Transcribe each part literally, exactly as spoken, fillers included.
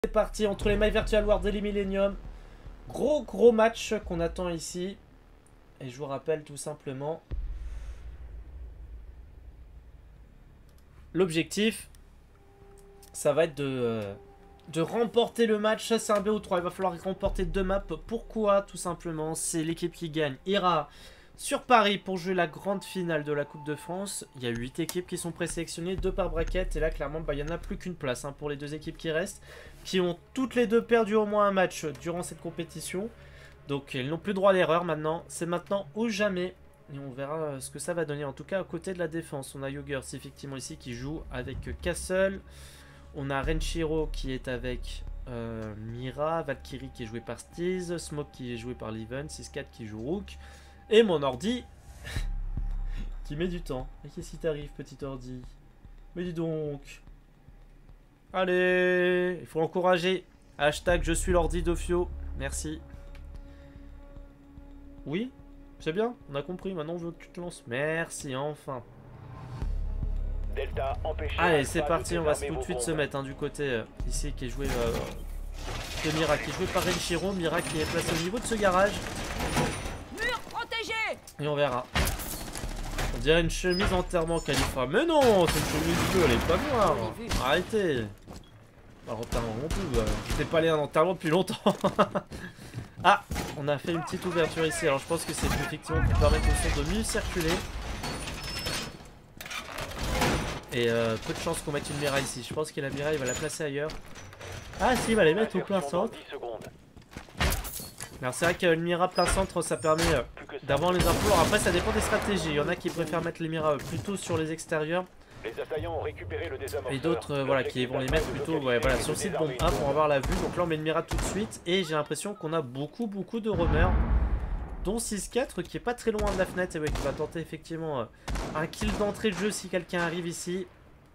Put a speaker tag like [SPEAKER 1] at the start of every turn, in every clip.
[SPEAKER 1] C'est parti entre les My Virtual World et les Millennium. Gros gros match qu'on attend ici. Et je vous rappelle tout simplement l'objectif, ça va être de, euh, de remporter le match. Ça c'est un B O trois, il va falloir remporter deux maps. Pourquoi? Tout simplement, c'est l'équipe qui gagne ira sur Paris pour jouer la grande finale de la Coupe de France. Il y a huit équipes qui sont présélectionnées, deux par bracket. Et là clairement bah, il n'y en a plus qu'une place hein, pour les deux équipes qui restent, qui ont toutes les deux perdu au moins un match durant cette compétition. Donc ils n'ont plus droit à l'erreur maintenant. C'est maintenant ou jamais. Et on verra ce que ça va donner. En tout cas, à côté de la défense, on a Yogers effectivement ici qui joue avec Castle. On a Renshiro qui est avec euh, Mira. Valkyrie qui est joué par Steez. Smoke qui est joué par Leven. six quatre qui joue Rook. Et mon ordi qui met du temps. Et qu'est-ce qui t'arrive, petit ordi? Mais dis donc. Allez, il faut encourager. Hashtag je suis l'ordi d'Ofio. Merci. Oui, c'est bien, on a compris. Maintenant, on veut que tu te lances. Merci, enfin. Delta, allez, c'est parti. On va tout de suite se mettre hein, du côté euh, ici qui est joué euh, de Mira, qui est joué par Renshiro. Mira qui est placé au niveau de ce garage.
[SPEAKER 2] Mur protégé. Et
[SPEAKER 1] on verra. On dirait une chemise entièrement Khalifa. Mais non, c'est une chemise bleue, elle est pas noire. Arrêtez. Pas l'enterrement non plus. Euh, J'étais pas allé à un enterrement depuis longtemps. Ah, on a fait une petite ouverture ici. Alors je pense que c'est effectivement pour permettre au son de mieux circuler. Et euh, peu de chance qu'on mette une Mira ici. Je pense que la Mira il va la placer ailleurs. Ah si, il va les mettre au plein centre. Alors c'est vrai qu'une Mira plein centre ça permet euh, d'avoir les infos. Alors après ça dépend des stratégies. Il y en a qui préfèrent mettre les Mira plutôt sur les extérieurs. Les assaillants ont récupéré le désamorceur. Et d'autres euh, voilà, qui vont les mettre plutôt ouais, voilà, sur le site bombe un pour avoir la vue. Donc là on met une Mira tout de suite. Et j'ai l'impression qu'on a beaucoup beaucoup de roamers, dont six quatre qui est pas très loin de la fenêtre. Et ouais, qui va tenter effectivement euh, un kill d'entrée de jeu si quelqu'un arrive ici.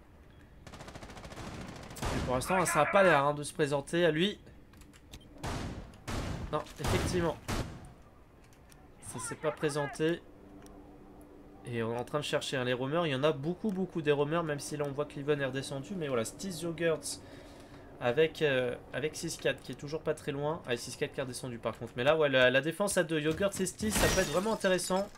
[SPEAKER 1] Et pour l'instant ça n'a pas l'air hein, de se présenter à lui. Non, effectivement ça s'est pas présenté. Et on est en train de chercher hein, les roamers. Il y en a beaucoup, beaucoup des roamers, même si là on voit que Leven est redescendu. Mais voilà, Steez Yogurts avec, euh, avec six quatre qui est toujours pas très loin. Ah, six quatre qui est redescendu par contre. Mais là, ouais, la, la défense à deux Yogurts et Steez, ça peut être vraiment intéressant.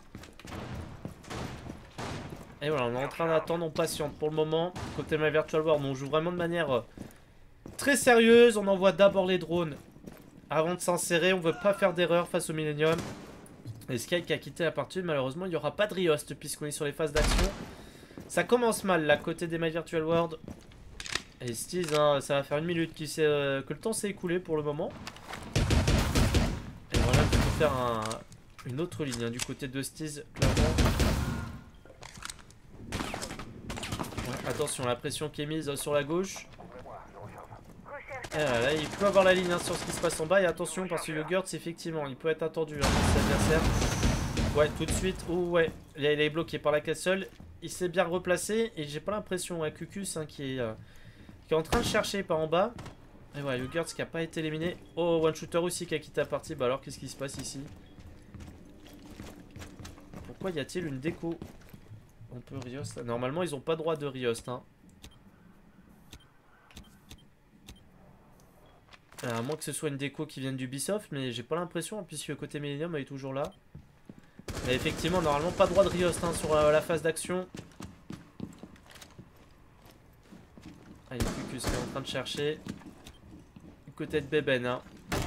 [SPEAKER 1] Et voilà, on est en train d'attendre, on patiente pour le moment. Côté My Virtual World, on joue vraiment de manière euh, très sérieuse. On envoie d'abord les drones avant de s'insérer. On veut pas faire d'erreur face au Millennium. Et Sky qui a quitté la partie, malheureusement il n'y aura pas de Riost puisqu'on est sur les phases d'action. Ça commence mal là côté des My Virtual World. Et Steez, hein, ça va faire une minute qui euh, que le temps s'est écoulé pour le moment. Et voilà, il faut faire un, une autre ligne hein, du côté de Steez, clairement. Ouais, attention, la pression qui est mise sur la gauche. Et là, là, il peut avoir la ligne hein, sur ce qui se passe en bas. Et attention parce que Yogurts effectivement il peut être attendu hein, par ses adversaires. Ouais, tout de suite. Oh ouais, il est bloqué par la Castle. Il s'est bien replacé. Et j'ai pas l'impression à Cucus hein, qui, est, euh, qui est en train de chercher par en bas. Et voilà, Yogurts qui a pas été éliminé. Oh, One Shooter aussi qui a quitté la partie. Bah alors qu'est-ce qui se passe ici? Pourquoi y a-t-il une déco? On peut Riost. Normalement ils ont pas droit de Riost hein. À moins que ce soit une déco qui vienne d'Ubisoft, mais j'ai pas l'impression, puisque côté Millennium elle est toujours là. Mais effectivement, normalement pas droit de Riost hein, sur la, la phase d'action. Ah, il y a Cucus qui est en train de chercher. Du côté de Beben. Hein.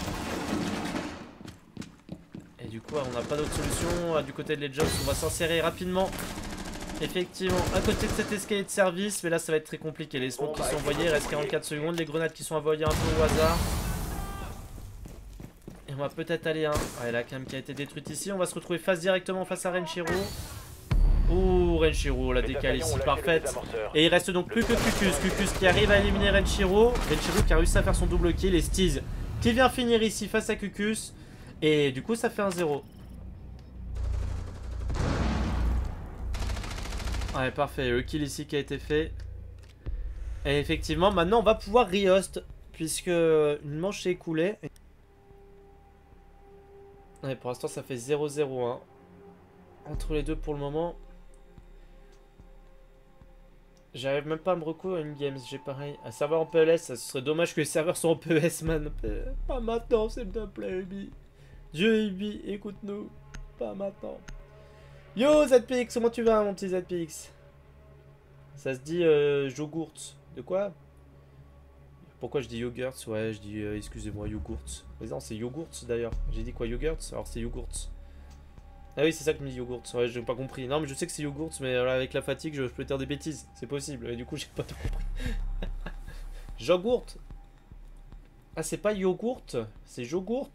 [SPEAKER 1] Et du coup, on n'a pas d'autre solution. Du côté de les Jobs, on va s'insérer rapidement. Effectivement, à côté de cet escalier de service, mais là ça va être très compliqué. Les smokes qui sont envoyés, il reste quarante-quatre secondes. Les grenades qui sont envoyées un peu au hasard. Et on va peut-être aller, hein. Ouais, la cam qui a été détruite ici. On va se retrouver face directement face à Renshiro. Ouh, Renshiro, la décale ici, parfaite. Et il reste donc plus que Cucus. Cucus qui arrive à éliminer Renshiro. Renshiro qui a réussi à faire son double kill. Et Steez qui vient finir ici face à Cucus. Et du coup, ça fait un zéro. Ouais, parfait. Le kill ici qui a été fait. Et effectivement, maintenant, on va pouvoir Riost. Puisque une manche s'est écoulée. Ouais, pour l'instant, ça fait zéro zéro hein. Entre les deux pour le moment. J'arrive même pas à me recourir à une games, j'ai pareil. Un serveur en P L S, ça ce serait dommage que les serveurs soient en P E S, man. Pas maintenant, s'il te plaît, Ubi. Dieu Ubi, écoute-nous. Pas maintenant. Yo, Z P X, comment tu vas, mon petit Z P X? Ça se dit euh, yogourt. De quoi? Pourquoi je dis yogurt? Ouais, je dis, euh, excusez-moi, yogourt. Mais non, c'est yogourt d'ailleurs. J'ai dit quoi, yogurt? Alors c'est yogourt. Ah oui, c'est ça que je me dis yogourt. Ouais, j'ai pas compris. Non, mais je sais que c'est yogourt, mais là, avec la fatigue, je, je peux dire des bêtises. C'est possible. Mais du coup, j'ai pas tout compris. Yogourt. Ah, c'est pas yogourt, c'est yogourt.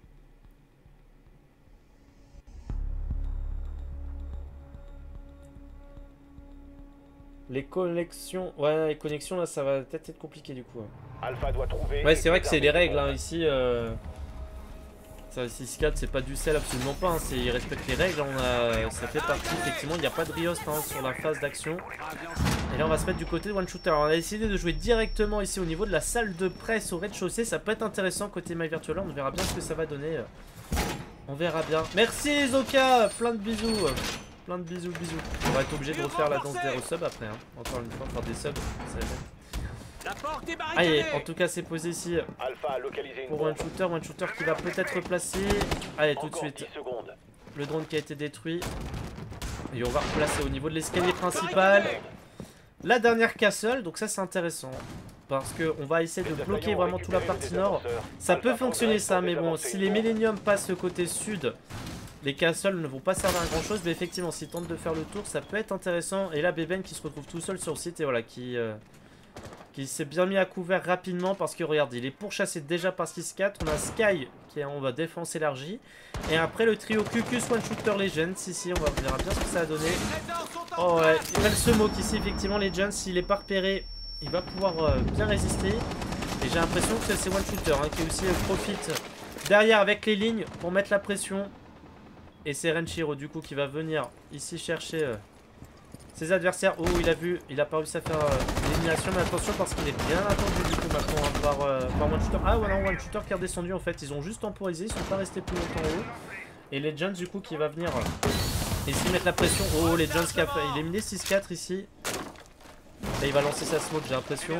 [SPEAKER 1] Les connexions. Ouais, les connexions, là, ça va peut-être être compliqué du coup.
[SPEAKER 3] Alpha doit trouver.
[SPEAKER 1] Ouais, c'est vrai que c'est les règles, hein, ici. Euh... six quatre, c'est pas du sel, absolument pas. Hein. Ils respectent les règles. On a... Ça fait partie, effectivement. Il n'y a pas de rios hein, sur la phase d'action. Et là, on va se mettre du côté de One Shooter. Alors, on a décidé de jouer directement ici au niveau de la salle de presse au rez-de-chaussée. Ça peut être intéressant côté MyVirtual. On verra bien ce que ça va donner. On verra bien. Merci Zoka, plein de bisous. Plein de bisous, bisous. On va être obligé de refaire la danse des resubs après. Hein. Encore une fois, faire des subs.
[SPEAKER 2] La porte est
[SPEAKER 1] Allez, en tout cas, c'est posé ici
[SPEAKER 3] Alpha localisé
[SPEAKER 1] pour One Shooter. One Shooter qui va peut-être replacer. Allez, tout de suite. Le drone qui a été détruit. Et on va replacer au niveau de l'escalier principal la dernière castle. Donc, ça, c'est intéressant. Parce qu'on va essayer de bloquer vraiment toute la partie nord. Ça peut fonctionner, ça. Mais bon, si les Millennium passent côté sud, les castles ne vont pas servir à grand chose. Mais effectivement, s'ils tentent de faire le tour, ça peut être intéressant. Et là, Beben qui se retrouve tout seul sur le site. Et voilà, qui... Euh, qui s'est bien mis à couvert rapidement parce que regarde, il est pourchassé déjà par six quatre. On a Sky qui est en va défense élargie. Et après le trio Cucus One Shooter Legends. Ici, on va verra bien ce que ça a donné. Oh ouais, il y a le smoke ici, effectivement. Legends, s'il n'est pas repéré, il va pouvoir euh, bien résister. Et j'ai l'impression que c'est One Shooter hein, qui aussi euh, profite derrière avec les lignes pour mettre la pression. Et c'est Renshiro du coup qui va venir ici chercher. Euh, Ses adversaires, oh il a vu, il a pas réussi à faire euh, l'élimination, mais attention parce qu'il est bien attendu du coup maintenant hein, par, euh, par One Shooter. Ah ouais non, One Shooter qui est redescendu en fait, ils ont juste temporisé, ils sont pas restés plus longtemps en haut. Et Legends du coup qui va venir euh, ici mettre la pression. Oh Legends qui a fait, il est éliminé six quatre ici. Là il va lancer sa smoke j'ai l'impression.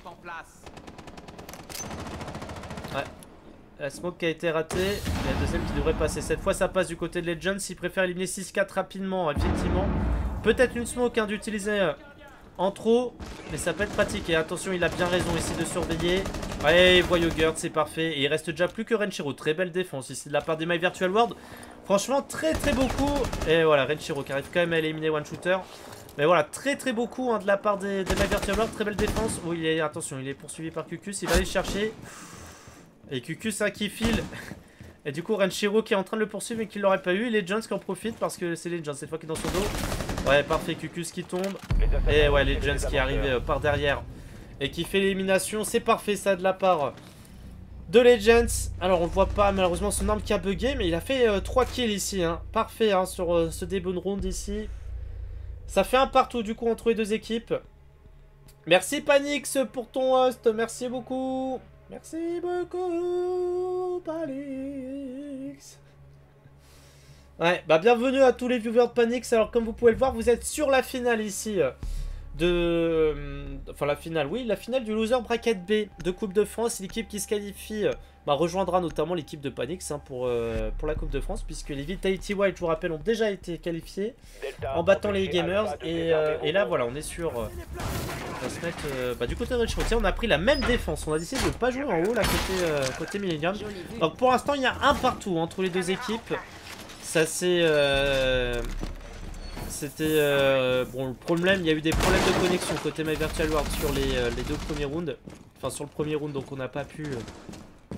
[SPEAKER 1] Ouais. La smoke qui a été ratée, il y a la deuxième qui devrait passer. Cette fois ça passe du côté de Legends, il préfère éliminer six quatre rapidement effectivement. Peut-être une smoke hein, d'utiliser euh, en trop, mais ça peut être pratique. Et attention, il a bien raison ici de surveiller. Ouais, voit Yogurt, c'est parfait. Et il reste déjà plus que Renshiro. Très belle défense ici de la part des My Virtual World. Franchement, très très beaucoup. Et voilà, Renshiro qui arrive quand même à éliminer One Shooter. Mais voilà, très très beaucoup hein, de la part des, des My Virtual World. Très belle défense. Oh, il est, attention, il est poursuivi par Cucus. Il va aller chercher. Et Cucus hein, qui file. Et du coup, Renshiro qui est en train de le poursuivre mais qui ne l'aurait pas eu. Et Legends qui en profite parce que c'est Legends cette fois qui est dans son dos. Ouais, parfait, Cucus qui tombe. Et ouais, Legends qui arrive euh, par derrière. Et qui fait l'élimination. C'est parfait ça de la part de Legends. Alors on le voit pas malheureusement son arme qui a bugué. Mais il a fait euh, trois kills ici. Hein. Parfait hein, sur euh, ce début de round ici. Ça fait un partout du coup entre les deux équipes. Merci Panix pour ton host. Merci beaucoup. Merci beaucoup Panix. Ouais, bah bienvenue à tous les viewers de Panix. Alors comme vous pouvez le voir, vous êtes sur la finale ici de... Enfin la finale, oui, la finale du Loser Bracket B de Coupe de France. L'équipe qui se qualifie bah, rejoindra notamment l'équipe de Panix hein, pour, euh, pour la Coupe de France. Puisque les Vitality Wild, je vous rappelle, ont déjà été qualifiés en battant les Gamers. Et, euh, et là voilà, on est sur... Euh, on va se mettre euh, bah, du côté de Richmond. On a pris la même défense. On a décidé de ne pas jouer en haut là côté, euh, côté Millennium. Donc pour l'instant il y a un partout hein, entre les deux équipes. Ça c'est... Euh, C'était... Euh, bon le problème, il y a eu des problèmes de connexion côté My Virtual World sur les, euh, les deux premiers rounds. Enfin sur le premier round donc on n'a pas pu... Euh,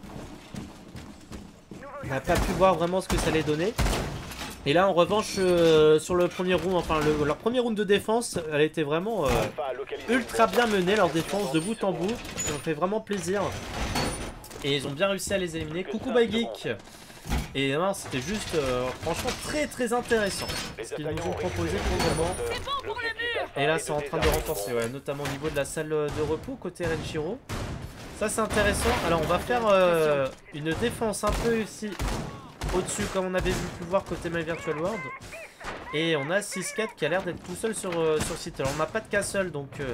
[SPEAKER 1] on n'a pas pu voir vraiment ce que ça allait donner. Et là en revanche euh, sur le premier round, enfin le, leur premier round de défense, elle était vraiment euh, ultra bien menée leur défense de bout en bout. Ça me fait vraiment plaisir. Et ils ont bien réussi à les éliminer. Coucou by Geek. Et non, c'était juste euh, franchement très très intéressant ce qu'ils nous ont proposé pour le moment. Et là c'est en train de renforcer, ouais, notamment au niveau de la salle de repos côté Renshiro. Ça c'est intéressant. Alors on va faire euh, une défense un peu ici au-dessus comme on avait pu voir côté My Virtual World. Et on a six quatre qui a l'air d'être tout seul sur, euh, sur le site. Alors on n'a pas de castle, donc euh,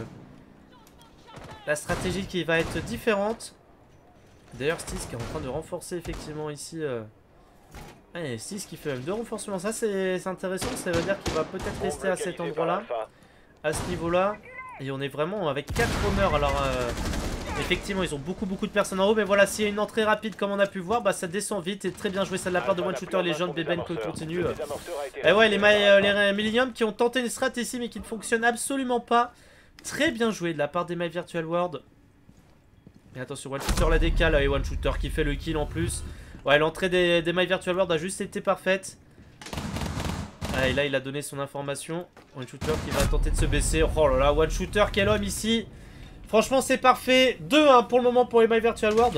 [SPEAKER 1] la stratégie qui va être différente. D'ailleurs Stis qui est en train de renforcer effectivement ici. Euh... Ouais, Stis qui fait même deux renforcements. Ça c'est intéressant, ça veut dire qu'il va peut-être rester à cet endroit-là. À ce niveau-là. Et on est vraiment avec quatre roamers. Alors euh, effectivement ils ont beaucoup beaucoup de personnes en haut. Mais voilà, s'il y a une entrée rapide comme on a pu voir, bah ça descend vite. Et très bien joué ça de la part de One Shooter. Les jeunes Beben qui continuent. Et ouais, les, euh, les Millennium qui ont tenté une strat ici mais qui ne fonctionne absolument pas. Très bien joué de la part des My Virtual World. Et attention, One Shooter la décale. Et One Shooter qui fait le kill en plus. Ouais, l'entrée des, des My Virtual World a juste été parfaite. Ah, et là il a donné son information. One Shooter qui va tenter de se baisser. Oh là là, One Shooter, quel homme ici. Franchement c'est parfait. deux un pour le moment pour les My Virtual World.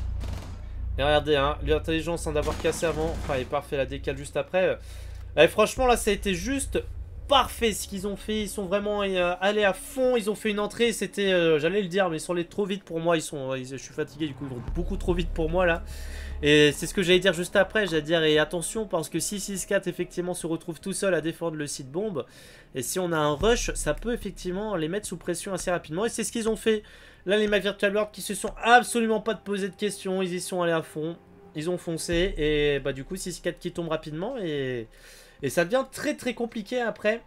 [SPEAKER 1] Et regardez hein, l'intelligence hein, d'avoir cassé avant. Enfin il est parfait, la décale juste après. Et franchement là ça a été juste parfait ce qu'ils ont fait. Ils sont vraiment euh, allés à fond. Ils ont fait une entrée. C'était, euh, j'allais le dire, mais ils sont allés trop vite pour moi. Ils sont, ils, je suis fatigué du coup, ils vont beaucoup trop vite pour moi là. Et c'est ce que j'allais dire juste après. J'allais dire, et attention, parce que si six quatre effectivement se retrouve tout seul à défendre le site bombe, et si on a un rush, ça peut effectivement les mettre sous pression assez rapidement. Et c'est ce qu'ils ont fait. Là, les My Virtual World qui se sont absolument pas de poser de questions. Ils y sont allés à fond. Ils ont foncé. Et bah, du coup, six quatre qui tombe rapidement. Et. Et ça devient très très compliqué après.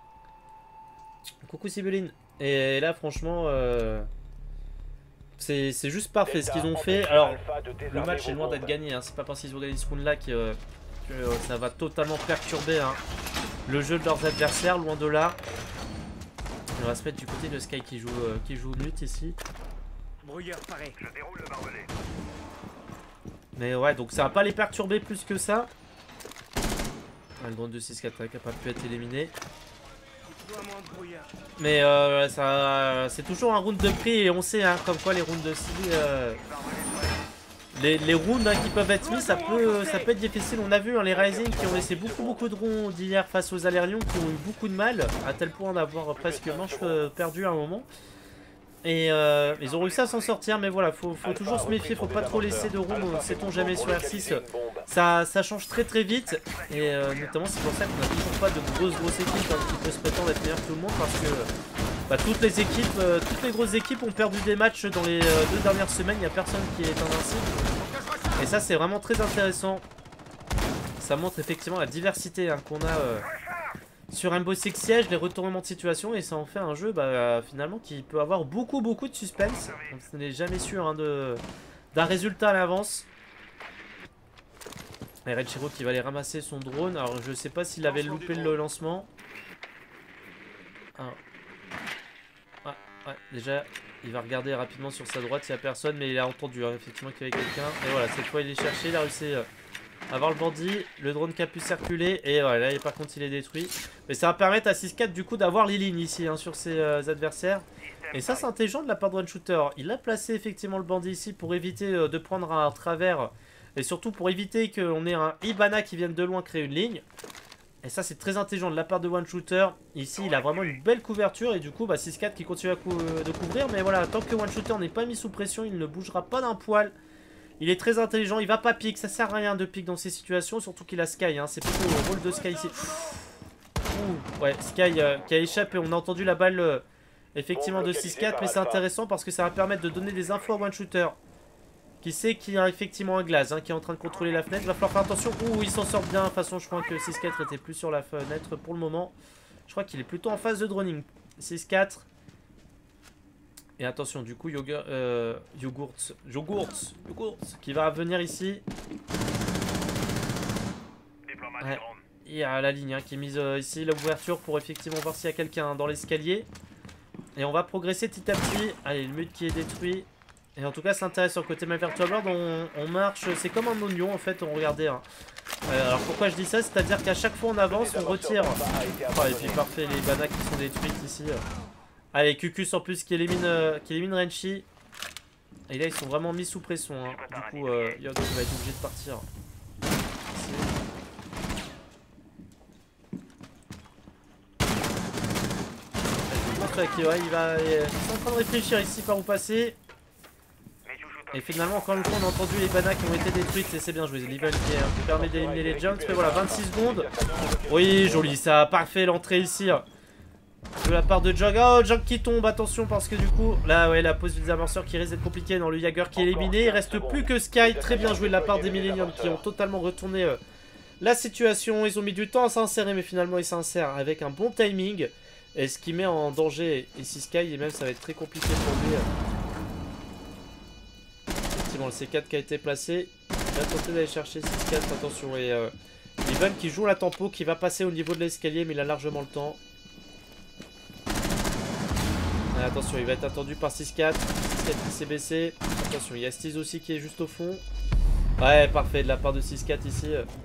[SPEAKER 1] Coucou Sibyline. Et là franchement euh, c'est juste parfait ce qu'ils ont fait. Alors le match est loin d'être gagné hein. C'est pas parce qu'ils ont gagné ce round là que, euh, que euh, ça va totalement perturber hein, le jeu de leurs adversaires, loin de là. On va se mettre du côté de Sky qui joue, euh, qui joue mute ici.
[SPEAKER 2] Brouilleur paré. Je déroule le barbelé.
[SPEAKER 1] Mais ouais, donc ça va pas les perturber plus que ça. Ah, le drone de six quatre qui n'a pas pu être éliminé. Mais euh, ça, c'est toujours un round de prix et on sait hein, comme quoi les rounds de six, euh, les, les rounds hein, qui peuvent être mis, ça peut, ça peut être difficile. On a vu hein, les Rising qui ont laissé beaucoup beaucoup de rounds hier face aux Alérions qui ont eu beaucoup de mal, à tel point d'avoir presque manche euh, perdu à un moment. Et euh, ils ont réussi à s'en sortir, mais voilà, faut, faut toujours se méfier, faut pas trop laisser de rounds, sait-on jamais sur R six, ça, ça change très très vite, et euh, notamment c'est pour ça qu'on n'a toujours pas de grosses grosses équipes hein, qui peuvent se prétendre être meilleures que tout le monde, parce que bah, toutes les équipes, euh, toutes les grosses équipes ont perdu des matchs dans les euh, deux dernières semaines, il n'y a personne qui est invincible, et ça c'est vraiment très intéressant, ça montre effectivement la diversité hein, qu'on a euh, sur Rainbow Six Siege, les retournements de situation, et ça en fait un jeu bah, finalement qui peut avoir beaucoup beaucoup de suspense. On n'est jamais sûr hein, d'un résultat à l'avance. Et Renchiro qui va aller ramasser son drone. Alors je sais pas s'il avait loupé le lancement. Ah. Ah, ouais, déjà il va regarder rapidement sur sa droite s'il n'y a personne, mais il a entendu hein, effectivement qu'il y avait quelqu'un. Et voilà, cette fois il est cherché, il a réussi à avoir le bandit, le drone qui a pu circuler, et voilà, là par contre il est détruit. Mais ça va permettre à six quatre du coup d'avoir les lignes ici hein, sur ses euh, adversaires. Et ça c'est intelligent de la part de One Shooter. Il a placé effectivement le bandit ici pour éviter euh, de prendre un travers, et surtout pour éviter qu'on ait un Hibana qui vienne de loin créer une ligne. Et ça c'est très intelligent de la part de One Shooter. Ici il a vraiment une belle couverture, et du coup bah, six quatre qui continue à cou de couvrir. Mais voilà, tant que One Shooter n'est pas mis sous pression, il ne bougera pas d'un poil. Il est très intelligent, il va pas pique, ça sert à rien de pique dans ces situations, surtout qu'il a Sky, hein. C'est plutôt le rôle de Sky ici. Ouh, ouais, Sky euh, qui a échappé, on a entendu la balle euh, effectivement de six quatre, mais c'est intéressant parce que ça va permettre de donner des infos à One Shooter. Qui sait qu'il y a effectivement un glace hein, qui est en train de contrôler la fenêtre, il va falloir faire attention. Ouh, il s'en sort bien, de toute façon je crois que six quatre était plus sur la fenêtre pour le moment. Je crois qu'il est plutôt en phase de droning. six quatre. Et attention, du coup, yoga, euh, yogourt, yogourt, yogourt, qui va venir ici. Ouais. Il y a la ligne hein, qui est mise euh, ici, l'ouverture pour effectivement voir s'il y a quelqu'un dans l'escalier. Et on va progresser petit à petit. Allez, le mute qui est détruit. Et en tout cas, c'est intéressant. Côté My Virtual World, on, on marche. C'est comme un oignon en fait, on regardait. Hein. Euh, alors pourquoi je dis ça? C'est-à-dire qu'à chaque fois on avance, on retire. Oh, et puis parfait, les banas qui sont détruites ici. Allez, Cucus en plus qui élimine, euh, qui élimine Renchi. Et là, ils sont vraiment mis sous pression. Hein. Du coup, euh, Yogo va être obligé de partir. Je pense qu'il va, il va, il est en train de réfléchir ici par où passer. Et finalement, encore une fois, on a entendu les bananes qui ont été détruites et c'est bien joué. Liven qui, euh, qui permet d'éliminer les junks. Mais voilà, vingt-six secondes. Oui, joli, ça a parfait l'entrée ici. De la part de Jug. Oh, Jug qui tombe, attention, parce que du coup, là, ouais, la pose des amorceurs qui risque d'être compliquée dans le Jagger qui est éliminé. Il reste plus que Sky. Très bien joué de la part des Millennium qui ont totalement retourné euh, la situation. Ils ont mis du temps à s'insérer, mais finalement, ils s'insèrent avec un bon timing. Et ce qui met en danger ici Sky, et même ça va être très compliqué pour lui. Effectivement, le C quatre qui a été placé. Il va tenter d'aller chercher six quatre, attention. Et euh, Liven qui joue la tempo, qui va passer au niveau de l'escalier, mais il a largement le temps. Ah, attention, il va être attendu par six quatre. six quatre qui s'est baissé. Attention, il y a Stiz aussi qui est juste au fond. Ouais, parfait de la part de six quatre ici.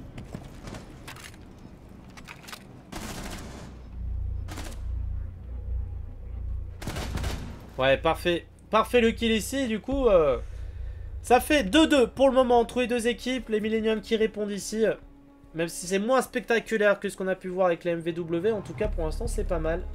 [SPEAKER 1] Ouais, parfait. Parfait le kill ici. Du coup, euh, ça fait deux deux pour le moment entre les deux équipes. Les Millennium qui répondent ici. Même si c'est moins spectaculaire que ce qu'on a pu voir avec les M V W. En tout cas, pour l'instant, c'est pas mal.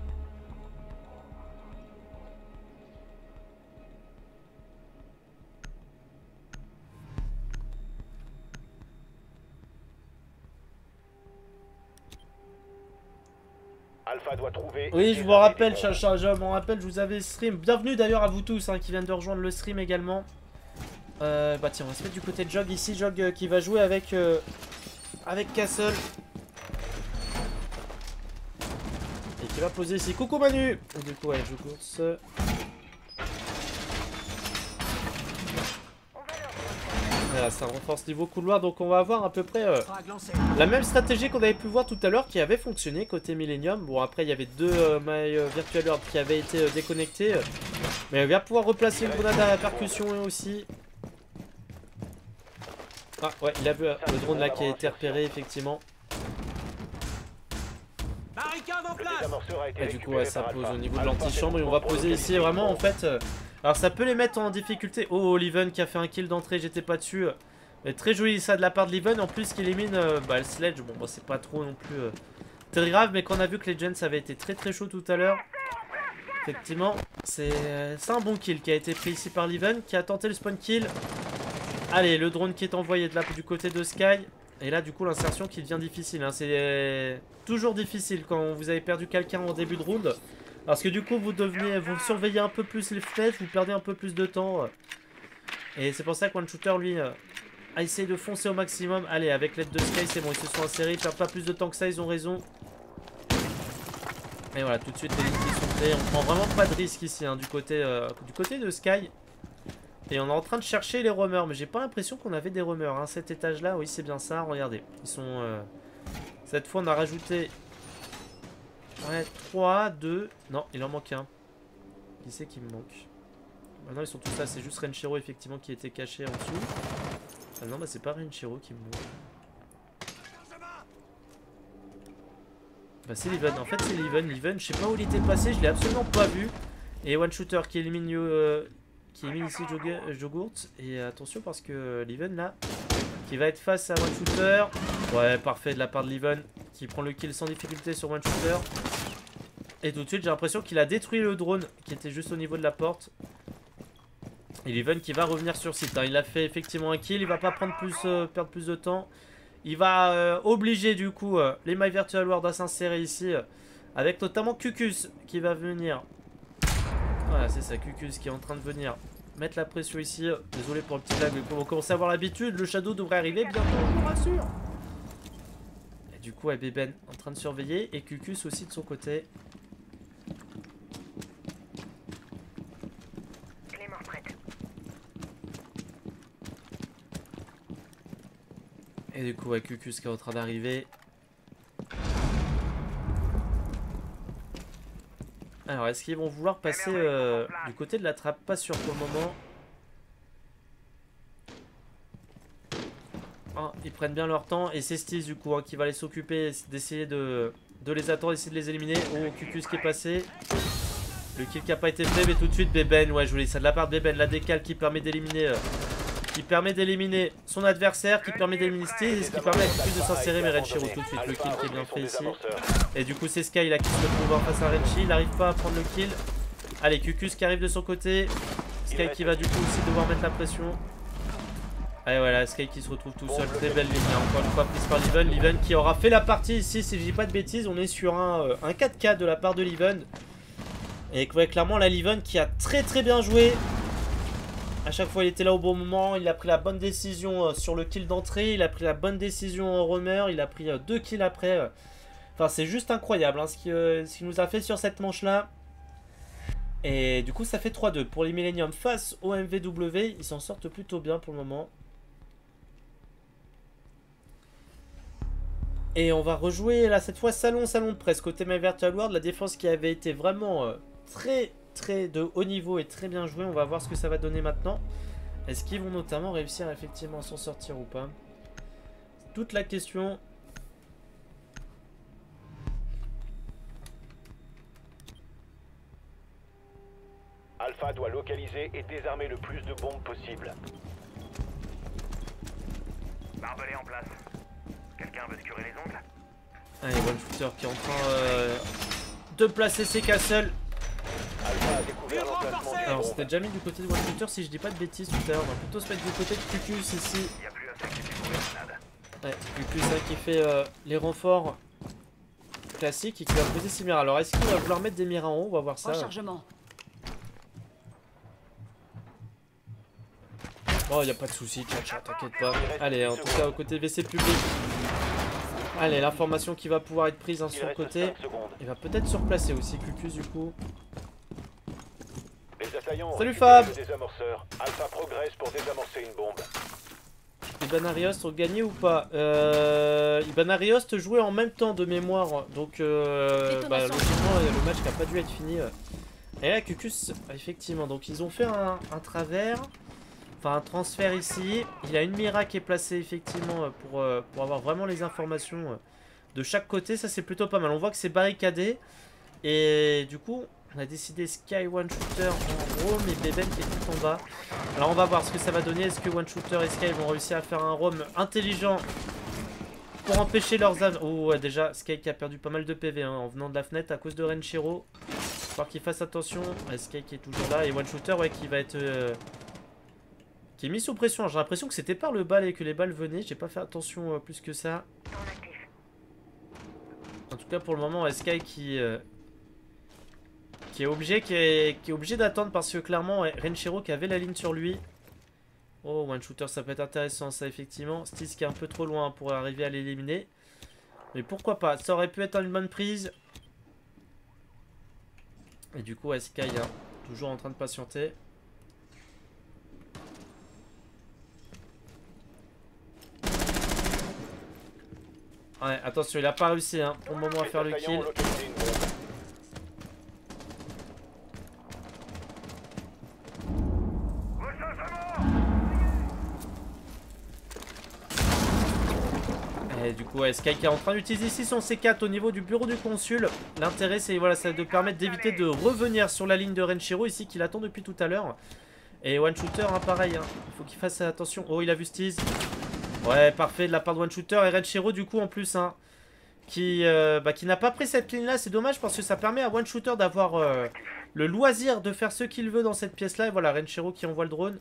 [SPEAKER 3] Alpha doit trouver.
[SPEAKER 1] Oui, je vous rappelle, je, je, je m'en rappelle, je vous avais stream. Bienvenue d'ailleurs à vous tous hein, qui viennent de rejoindre le stream également. Euh, bah tiens, on va se mettre du côté de Jog ici. Jog euh, qui va jouer avec, euh, avec Castle. Et qui va poser ici. Coucou Manu. Et du coup, ouais, je course. Voilà, ça renforce niveau couloir, donc on va avoir à peu près euh, la même stratégie qu'on avait pu voir tout à l'heure qui avait fonctionné côté Millennium. Bon, après il y avait deux euh, My euh, Virtual Orb qui avaient été euh, déconnectés, euh, mais il va pouvoir replacer une grenade à percussion aussi. Ah ouais, il a vu euh, le drone là qui a été repéré effectivement. Et du coup ouais, ça pose au niveau de l'antichambre et on va poser ici vraiment en fait... Euh, alors ça peut les mettre en difficulté. Oh, Liven qui a fait un kill d'entrée, j'étais pas dessus. Mais très joli ça de la part de Liven. En plus qui élimine euh, bah, le Sledge. Bon bah, c'est pas trop non plus euh, très grave. Mais quand on a vu que les gens avaient été très très chaud tout à l'heure. Effectivement c'est euh, un bon kill qui a été pris ici par Liven. Qui a tenté le spawn kill. Allez, le drone qui est envoyé de là du côté de Sky. Et là du coup l'insertion qui devient difficile hein. C'est euh, toujours difficile quand vous avez perdu quelqu'un en début de round. Parce que du coup vous devenez, vous surveillez un peu plus les flèches, vous perdez un peu plus de temps. Et c'est pour ça que One Shooter lui a essayé de foncer au maximum. Allez, avec l'aide de Sky c'est bon, ils se sont insérés, ils perdent pas plus de temps que ça, ils ont raison. Et voilà, tout de suite les lignes qui sont créées, on prend vraiment pas de risque ici hein, du, côté, euh, du côté de Sky. Et on est en train de chercher les roamers, mais j'ai pas l'impression qu'on avait des roamers. Hein. Cet étage là, oui c'est bien ça, regardez. Ils sont... Euh... Cette fois on a rajouté... Ouais, trois, deux... Non, il en manque un. Qui c'est qui me manque? Bah non, ils sont tous là, c'est juste Renshiro effectivement qui était caché en dessous. Ah non, bah c'est pas Renshiro qui me manque. Bah c'est Liven, en fait c'est Liven. Liven, je sais pas où il était passé, je l'ai absolument pas vu. Et One Shooter qui élimine, euh, qui élimine ici Jogurt. Et attention parce que Liven là, qui va être face à One Shooter. Ouais, parfait de la part de Liven. Qui prend le kill sans difficulté sur One Shooter. Et tout de suite j'ai l'impression qu'il a détruit le drone qui était juste au niveau de la porte. Et Liven qui va revenir sur site hein. Il a fait effectivement un kill, il va pas prendre plus, euh, perdre plus de temps. Il va euh, obliger du coup euh, les My Virtual World à s'insérer ici euh, avec notamment Cucus qui va venir. Voilà c'est ça, Cucus qui est en train de venir mettre la pression ici. Désolé pour le petit lag, mais on va commencer à avoir l'habitude. Le Shadow devrait arriver bientôt, je vous rassure. Du coup, ouais, Beben en train de surveiller et Cucus aussi de son côté. Et du coup, ouais, Cucus qui est en train d'arriver. Alors, est-ce qu'ils vont vouloir passer euh, du côté de la trappe? Pas sûr pour le moment. Oh, ils prennent bien leur temps et c'est Stiz du coup hein, qui va aller s'occuper d'essayer de, de les attendre, d'essayer de les éliminer. Oh, Cucus qui est passé. Le kill qui n'a pas été fait, mais tout de suite Beben, ouais je voulais ça de la part de Beben, la décale qui permet d'éliminer euh, qui permet d'éliminer son adversaire, qui permet d'éliminer Stiz et ce qui permet plus de s'insérer. Mais Renshiro tout de suite, le kill qui est bien fait ici. Et du coup c'est Sky là qui se retrouve face à Renshi, il n'arrive pas à prendre le kill. Allez, Cucus qui arrive de son côté. Sky qui va du coup aussi devoir mettre la pression. Et voilà, Sky qui se retrouve tout seul. Très belle ligne, hein. Encore une fois prise par Leven. Leven qui aura fait la partie ici, si je dis pas de bêtises. On est sur un, euh, un quatre K de la part de Leven. Et ouais, clairement, la Leven qui a très très bien joué. À chaque fois, il était là au bon moment. Il a pris la bonne décision euh, sur le kill d'entrée. Il a pris la bonne décision en roamer. Il a pris euh, deux kills après. Euh. Enfin, c'est juste incroyable hein, ce qu'il euh, ce qu'il nous a fait sur cette manche-là. Et du coup, ça fait trois deux pour les Millennium face au M V W. Ils s'en sortent plutôt bien pour le moment. Et on va rejouer là cette fois salon, salon de presse côté My Virtual World. La défense qui avait été vraiment euh, très très de haut niveau et très bien jouée. On va voir ce que ça va donner maintenant. Est-ce qu'ils vont notamment réussir effectivement à s'en sortir ou pas? C'est toute la question.
[SPEAKER 3] Alpha doit localiser et désarmer le plus de bombes possible.
[SPEAKER 2] Barbelé en place. Quelqu'un veut se curer les ongles?
[SPEAKER 1] Allez, One Shooter qui est en train euh, de placer ses castles.
[SPEAKER 3] Alpha a découvert l'emplacement des
[SPEAKER 1] Alors
[SPEAKER 3] bombes.
[SPEAKER 1] c'était déjà mis du côté de One Shooter si je dis pas de bêtises tout à l'heure. On va plutôt se mettre du côté de Cucus ici.
[SPEAKER 2] Il y a plus à s'inquiéter pour les grenades.
[SPEAKER 1] Ouais, Cucus hein, qui fait euh, les renforts classiques et qui va poser ses miras. Alors est-ce qu'il va vouloir mettre des miras en haut? On va voir ça.
[SPEAKER 4] Rechargement.
[SPEAKER 1] Bon, il n'y a pas de souci, tcha t'inquiète pas. Allez, en tout cas, au côté V C public. Allez, l'information qui va pouvoir être prise hein, sur le côté. Il va peut-être surplacer aussi, Cucus du coup.
[SPEAKER 3] Les assaillants ont
[SPEAKER 1] Salut,
[SPEAKER 3] récupéré
[SPEAKER 1] Fab.
[SPEAKER 3] le désamorceur. Alpha progresse pour désamorcer une bombe.
[SPEAKER 1] Iban Ariost ont gagné ou pas? euh, Iban Ariost jouait en même temps de mémoire. Donc, euh, bah, logiquement, le match n'a pas dû être fini. Et là, Cucus, effectivement. Donc, ils ont fait un, un travers. Enfin, un transfert ici. Il y a une Mira qui est placée, effectivement, pour, pour avoir vraiment les informations de chaque côté. Ça, c'est plutôt pas mal. On voit que c'est barricadé. Et du coup, on a décidé Sky One Shooter en roam et Beben qui est tout en bas. Alors, on va voir ce que ça va donner. Est-ce que One Shooter et Sky vont réussir à faire un roam intelligent pour empêcher leurs âmes? Oh, ouais, déjà, Sky qui a perdu pas mal de P V hein, en venant de la fenêtre à cause de Renshiro. Il faut qu'il fasse attention. Ouais, Sky qui est toujours là. Et One Shooter, ouais, qui va être... Euh, qui est mis sous pression. J'ai l'impression que c'était par le bal et que les balles venaient. J'ai pas fait attention euh, plus que ça. En tout cas, pour le moment, Sky qui... Euh, qui est obligé, qui est, qui est obligé d'attendre parce que clairement, Renshiro qui avait la ligne sur lui. Oh, One Shooter, ça peut être intéressant, ça, effectivement. Stiz qui est un peu trop loin pour arriver à l'éliminer. Mais pourquoi pas? Ça aurait pu être une bonne prise. Et du coup, Sky, hein, toujours en train de patienter. Ouais, attention, il a pas réussi hein, pour le moment à faire le kill. Et du coup, ouais, Sky qui est en train d'utiliser ici son C quatre au niveau du bureau du consul. L'intérêt, c'est voilà, ça de permettre d'éviter de revenir sur la ligne de Renshiro ici qu'il attend depuis tout à l'heure. Et One Shooter, hein, pareil, hein, il faut qu'il fasse attention. Oh, il a vu Stiz. Ouais, parfait de la part de One Shooter et Renshiro du coup en plus, hein, qui, euh, bah, qui n'a pas pris cette ligne là. C'est dommage parce que ça permet à One Shooter d'avoir euh, le loisir de faire ce qu'il veut dans cette pièce là. Et voilà, Renshiro qui envoie le drone.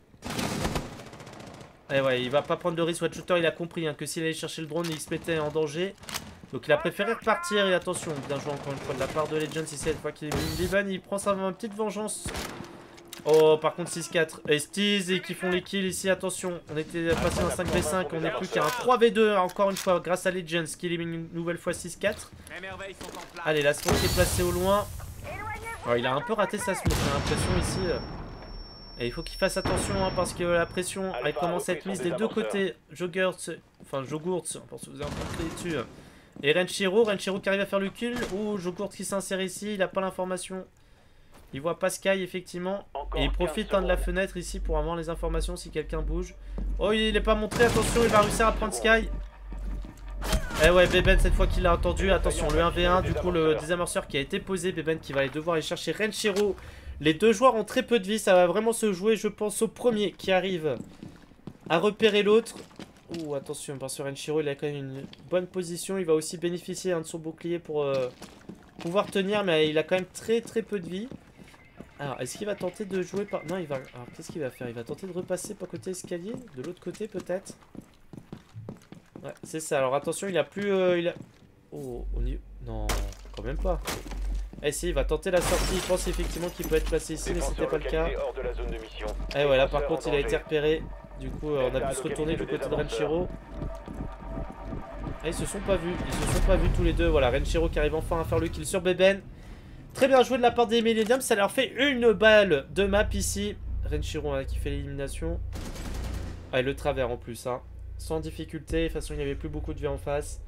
[SPEAKER 1] Et ouais, il va pas prendre de risque. One Shooter, il a compris hein, que s'il allait chercher le drone, il se mettait en danger. Donc il a préféré repartir. Et attention, bien joué encore une fois de la part de Legends ici. Cette fois qu'il est mis Leven, il prend sa petite vengeance. Oh, par contre six quatre. Et Stiz et qui font les kills ici, attention. On était passé dans cinq v cinq, on n'est plus qu'à un trois v deux, encore une fois, grâce à Legends qui élimine une nouvelle fois six quatre. Allez, la smoke est placée au loin. Oh, il a un peu raté sa smoke, j'ai l'impression ici. Et il faut qu'il fasse attention hein, parce que la pression elle commence à être mise des deux côtés. Jogurts, enfin Jogurts, pour ce que vous avez entendu dessus. Et Renshiro, Renshiro qui arrive à faire le kill. Ou Jogurts qui s'insère ici, il n'a pas l'information. Il voit pas Sky effectivement. Et il profite hein, de la fenêtre ici pour avoir les informations si quelqu'un bouge. Oh, il n'est pas montré, attention, il va réussir à prendre Sky. Eh ouais, Beben cette fois qu'il l'a entendu. Attention, le un v un, du coup le désamorceur qui a été posé. Beben qui va aller devoir aller chercher Renshiro. Les deux joueurs ont très peu de vie, ça va vraiment se jouer, je pense, au premier qui arrive à repérer l'autre. Ouh, attention, parce que Renshiro, il a quand même une bonne position. Il va aussi bénéficier hein, de son bouclier pour euh, pouvoir tenir, mais il a quand même très très peu de vie. Alors, est-ce qu'il va tenter de jouer par... Non, il va... Alors, qu'est-ce qu'il va faire? Il va tenter de repasser par côté escalier? De l'autre côté, peut-être? Ouais, c'est ça. Alors, attention, il a plus... Euh, il a... Oh, on y... Non, quand même pas. Eh si, il va tenter la sortie. Il pense effectivement qu'il peut être placé ici, mais c'était pas le cas.
[SPEAKER 3] Hors de la zone de mission.
[SPEAKER 1] Eh ouais, là, par contre, il a été repéré. Du coup, euh, on a pu se retourner du côté de Renshiro. Et ils se sont pas vus. Ils se sont pas vus tous les deux. Voilà, Renshiro qui arrive enfin à faire le kill sur Beben. Très bien joué de la part des Millennium. Ça leur fait une balle de map ici. Renshiro hein, qui fait l'élimination. Ah, et le travers en plus. Hein. Sans difficulté. De toute façon, il n'y avait plus beaucoup de vie en face.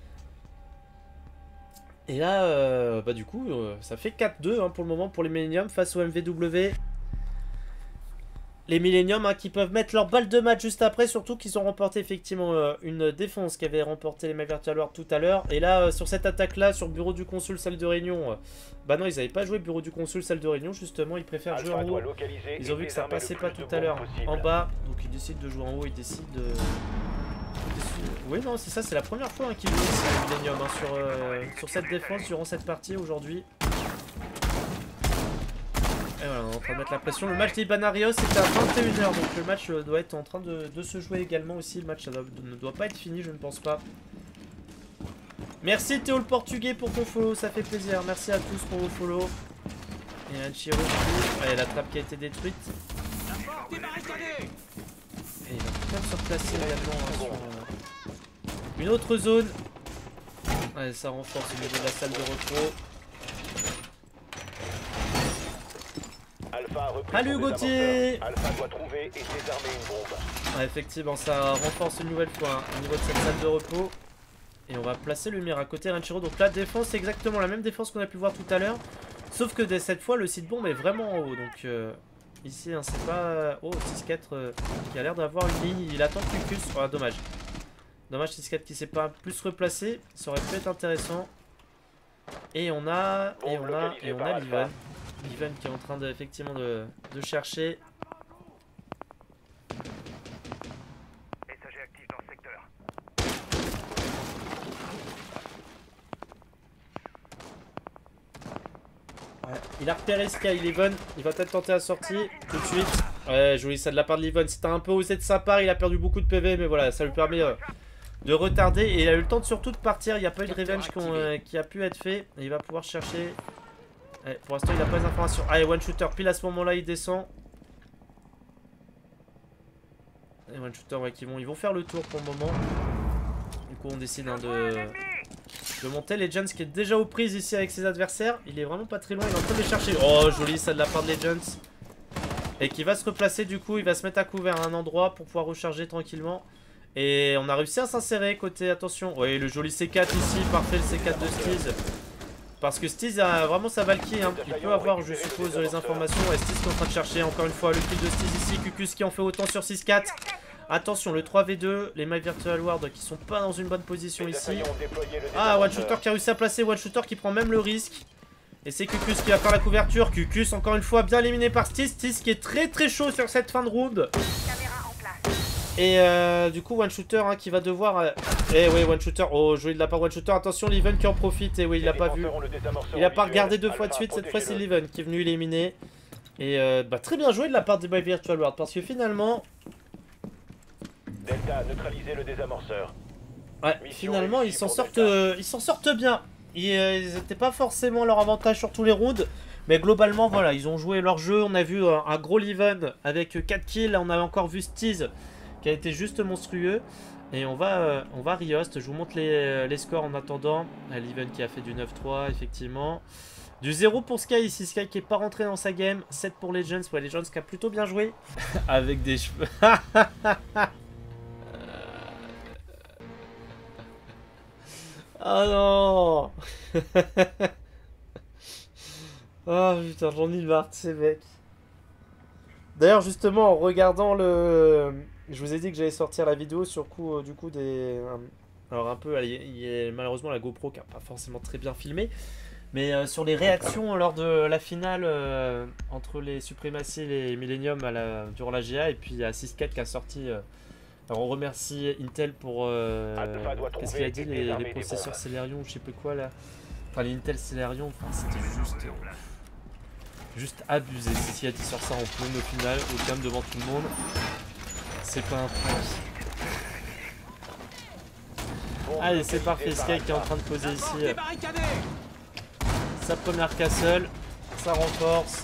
[SPEAKER 1] Et là, euh, bah du coup, euh, ça fait quatre deux hein, pour le moment pour les Millennium face au M V W. Les Millennium hein, qui peuvent mettre leur balle de match juste après, surtout qu'ils ont remporté effectivement euh, une défense qui avait remporté les My Virtual World tout à l'heure. Et là, euh, sur cette attaque-là, sur bureau du consul, salle de réunion, euh, bah non, ils n'avaient pas joué bureau du consul, salle de réunion, justement, ils préfèrent jouer en haut. Ils ont vu que ça passait pas tout à l'heure en bas, donc ils décident de jouer en haut, ils décident de... Oui, non, c'est ça, c'est la première fois hein, qu'ils jouent ici, les Millennium, hein, sur, euh, sur cette défense durant cette partie aujourd'hui. Et voilà, on est en train de mettre la pression. Le match d'Ibanarios est à vingt et une heures, donc le match euh, doit être en train de, de se jouer également aussi. Le match ça doit, ne doit pas être fini, je ne pense pas. Merci Théo le Portugais pour ton follow, ça fait plaisir. Merci à tous pour vos follow. Et un Chiro, allez, la trappe qui a été détruite. Et il va peut-être se replacer également hein, sur euh, une autre zone. Allez, ça renforce au niveau de la salle de repos. Salut Gauthier.
[SPEAKER 3] Alpha doit trouver et désarmer une bombe.
[SPEAKER 1] Ouais, effectivement, ça renforce une nouvelle fois hein, au niveau de cette salle de repos. Et on va placer le mire à côté Renshiro. Donc la défense, c'est exactement la même défense qu'on a pu voir tout à l'heure. Sauf que dès cette fois, le site bombe est vraiment en haut. Donc euh, ici, hein, c'est pas... Oh, six quatre euh, qui a l'air d'avoir une ligne. Il attend Cucus. Oh, dommage. Dommage six quatre qui s'est pas plus replacé. Ça aurait pu être intéressant. Et on a... Et on a... Et on a Livan. Livan qui est en train de, effectivement de, de chercher.
[SPEAKER 2] Messager actif dans le secteur.
[SPEAKER 1] Ouais. Il a repéré Sky Livan. Il va peut-être tenter la sortie tout de suite. Ouais, joli ça de la part de Livan. C'était un peu osé de sa part. Il a perdu beaucoup de P V, mais voilà, ça lui permet euh, de retarder. Et il a eu le temps de, surtout de partir. Il n'y a pas eu de revenge qu euh, qui a pu être fait. Et il va pouvoir chercher. Ouais, pour l'instant, il n'a pas les informations. Allez, one shooter. Pile à ce moment-là, il descend. Et one shooter, ouais, qui vont, ils vont faire le tour pour le moment. Du coup, on décide hein, de, de monter. Legends qui est déjà aux prises ici avec ses adversaires. Il est vraiment pas très loin. Il est en train de les chercher. Oh, joli ça de la part de Legends. Et qui va se replacer du coup. Il va se mettre à couvert à un endroit pour pouvoir recharger tranquillement. Et on a réussi à s'insérer côté. Attention. Oui, le joli C quatre ici. Parfait le C quatre de Stiz. Parce que Stiz a vraiment sa Valkyrie, hein. Il peut avoir, je suppose, les informations. Et Stiz qui est en train de chercher encore une fois le kill de Stiz ici. Cucus qui en fait autant sur six quatre. Attention, le trois v deux. Les My Virtual World qui sont pas dans une bonne position ici. Ah, one shooter qui a réussi à placer. One shooter qui prend même le risque. Et c'est Cucus qui va faire la couverture. Cucus, encore une fois, bien éliminé par Stiz. Stiz qui est très très chaud sur cette fin de round. Et euh, du coup, one shooter hein, qui va devoir. Euh... Eh oui, one shooter. Oh, joli de la part de one shooter. Attention, Livan qui en profite. Et oui, il l'a pas vu. Il a pas regardé deux fois de suite. Cette fois, c'est Livan qui est venu éliminer. Et euh, bah, très bien joué de la part des My Virtual World. Parce que finalement.
[SPEAKER 3] Delta, neutraliser le désamorceur.
[SPEAKER 1] Ouais, finalement, ils s'en sortent, euh, ils s'en sortent bien. Ils n'étaient pas forcément à leur avantage sur tous les rounds. Mais globalement, voilà, ils ont joué leur jeu. On a vu un, un gros Livan avec quatre kills. On a encore vu Stiz qui a été juste monstrueux. Et on va, euh, on va Riost. Je vous montre les, les scores en attendant. Livan qui a fait du neuf trois, effectivement. Du zéro pour Sky ici. Sky qui n'est pas rentré dans sa game. sept pour Legends. Ouais, Legends qui a plutôt bien joué. Avec des cheveux. Oh non. Oh putain, j'en ai marre de ces mecs. D'ailleurs, justement, en regardant le... Je vous ai dit que j'allais sortir la vidéo sur coup, euh, du coup des... Alors un peu, il y a malheureusement la GoPro qui n'a pas forcément très bien filmé. Mais euh, sur les réactions lors de la finale euh, entre les Supremacy et les Millennium à la, durant la G A. Et puis il y a six quatre qui a sorti... Euh... Alors on remercie Intel pour... Euh... Qu'est-ce qu'il a dit, les, les processeurs Celerion, je sais plus quoi là. Enfin les Intel Celerion, enfin, c'était juste... Juste abusé. C'est ce qu'il a dit sur ça en plein au final, au calme devant tout le monde. C'est pas un prank. Allez, c'est parfait. Sky qui est en train de poser ici euh, sa première castle. Ça renforce.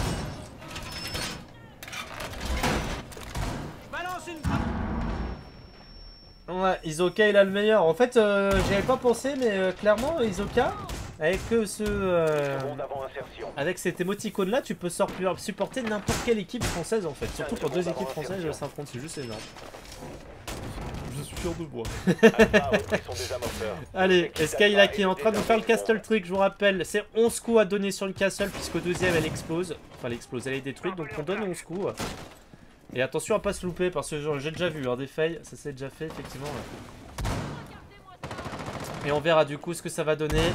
[SPEAKER 1] Ouais, Isoka il a le meilleur. En fait, euh, j'y avais pas pensé, mais euh, clairement, Isoka, avec euh, ce. Euh, avec cet émoticône là, tu peux supporter n'importe quelle équipe française en fait. Surtout pour deux équipes françaises s'affrontent, c'est juste énorme. Je suis sûr de moi. Allez, Sky là qui est en train de faire le castle trick, je vous rappelle, c'est onze coups à donner sur une castle, puisqu'au deuxième elle explose. Enfin, elle explose, elle est détruite, donc on donne onze coups. Et attention à pas se louper, parce que j'ai déjà vu hein, des fails, ça s'est déjà fait effectivement. Ouais. Et on verra du coup ce que ça va donner.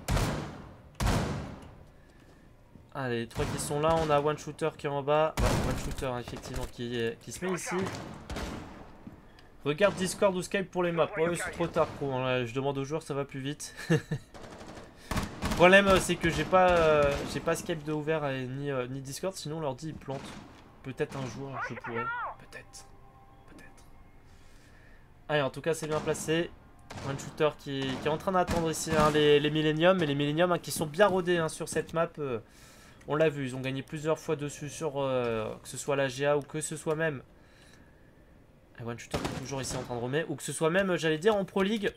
[SPEAKER 1] Allez, les trois qui sont là, on a One Shooter qui est en bas. Ouais, One Shooter hein, effectivement qui, qui se met ici. Regarde Discord ou Skype pour les maps. Ouais, c'est trop tard, pro. Hein. Je demande aux joueurs, ça va plus vite. Le problème, c'est que j'ai pas, euh, j'ai pas Skype de ouvert et, ni, euh, ni Discord, sinon l'ordi il plante. Peut-être un jour, je pourrais. Peut-être. Peut-être. Allez, en tout cas, c'est bien placé. One Shooter qui, qui est en train d'attendre ici hein, les, les Millennium. Et les Millennium hein, qui sont bien rodés hein, sur cette map. Euh, on l'a vu, ils ont gagné plusieurs fois dessus sur euh, que ce soit la G A ou que ce soit même. One Shooter qui est toujours ici en train de remettre. Ou que ce soit même, j'allais dire, en Pro League.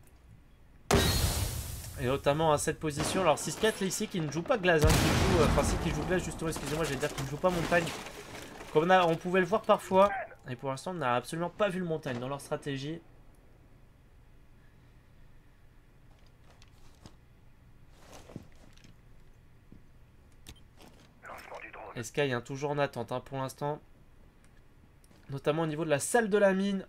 [SPEAKER 1] Et notamment à cette position. Alors six quatre ici qui ne joue pas glace. Hein, qui joue, euh, enfin si qui joue glace justement, excusez-moi, j'allais dire qu'il ne joue pas montagne. Comme on, a, on pouvait le voir parfois. Et pour l'instant on n'a absolument pas vu le montagne dans leur stratégie. Et Sky hein, toujours en attente hein, pour l'instant. Notamment au niveau de la salle de la mine.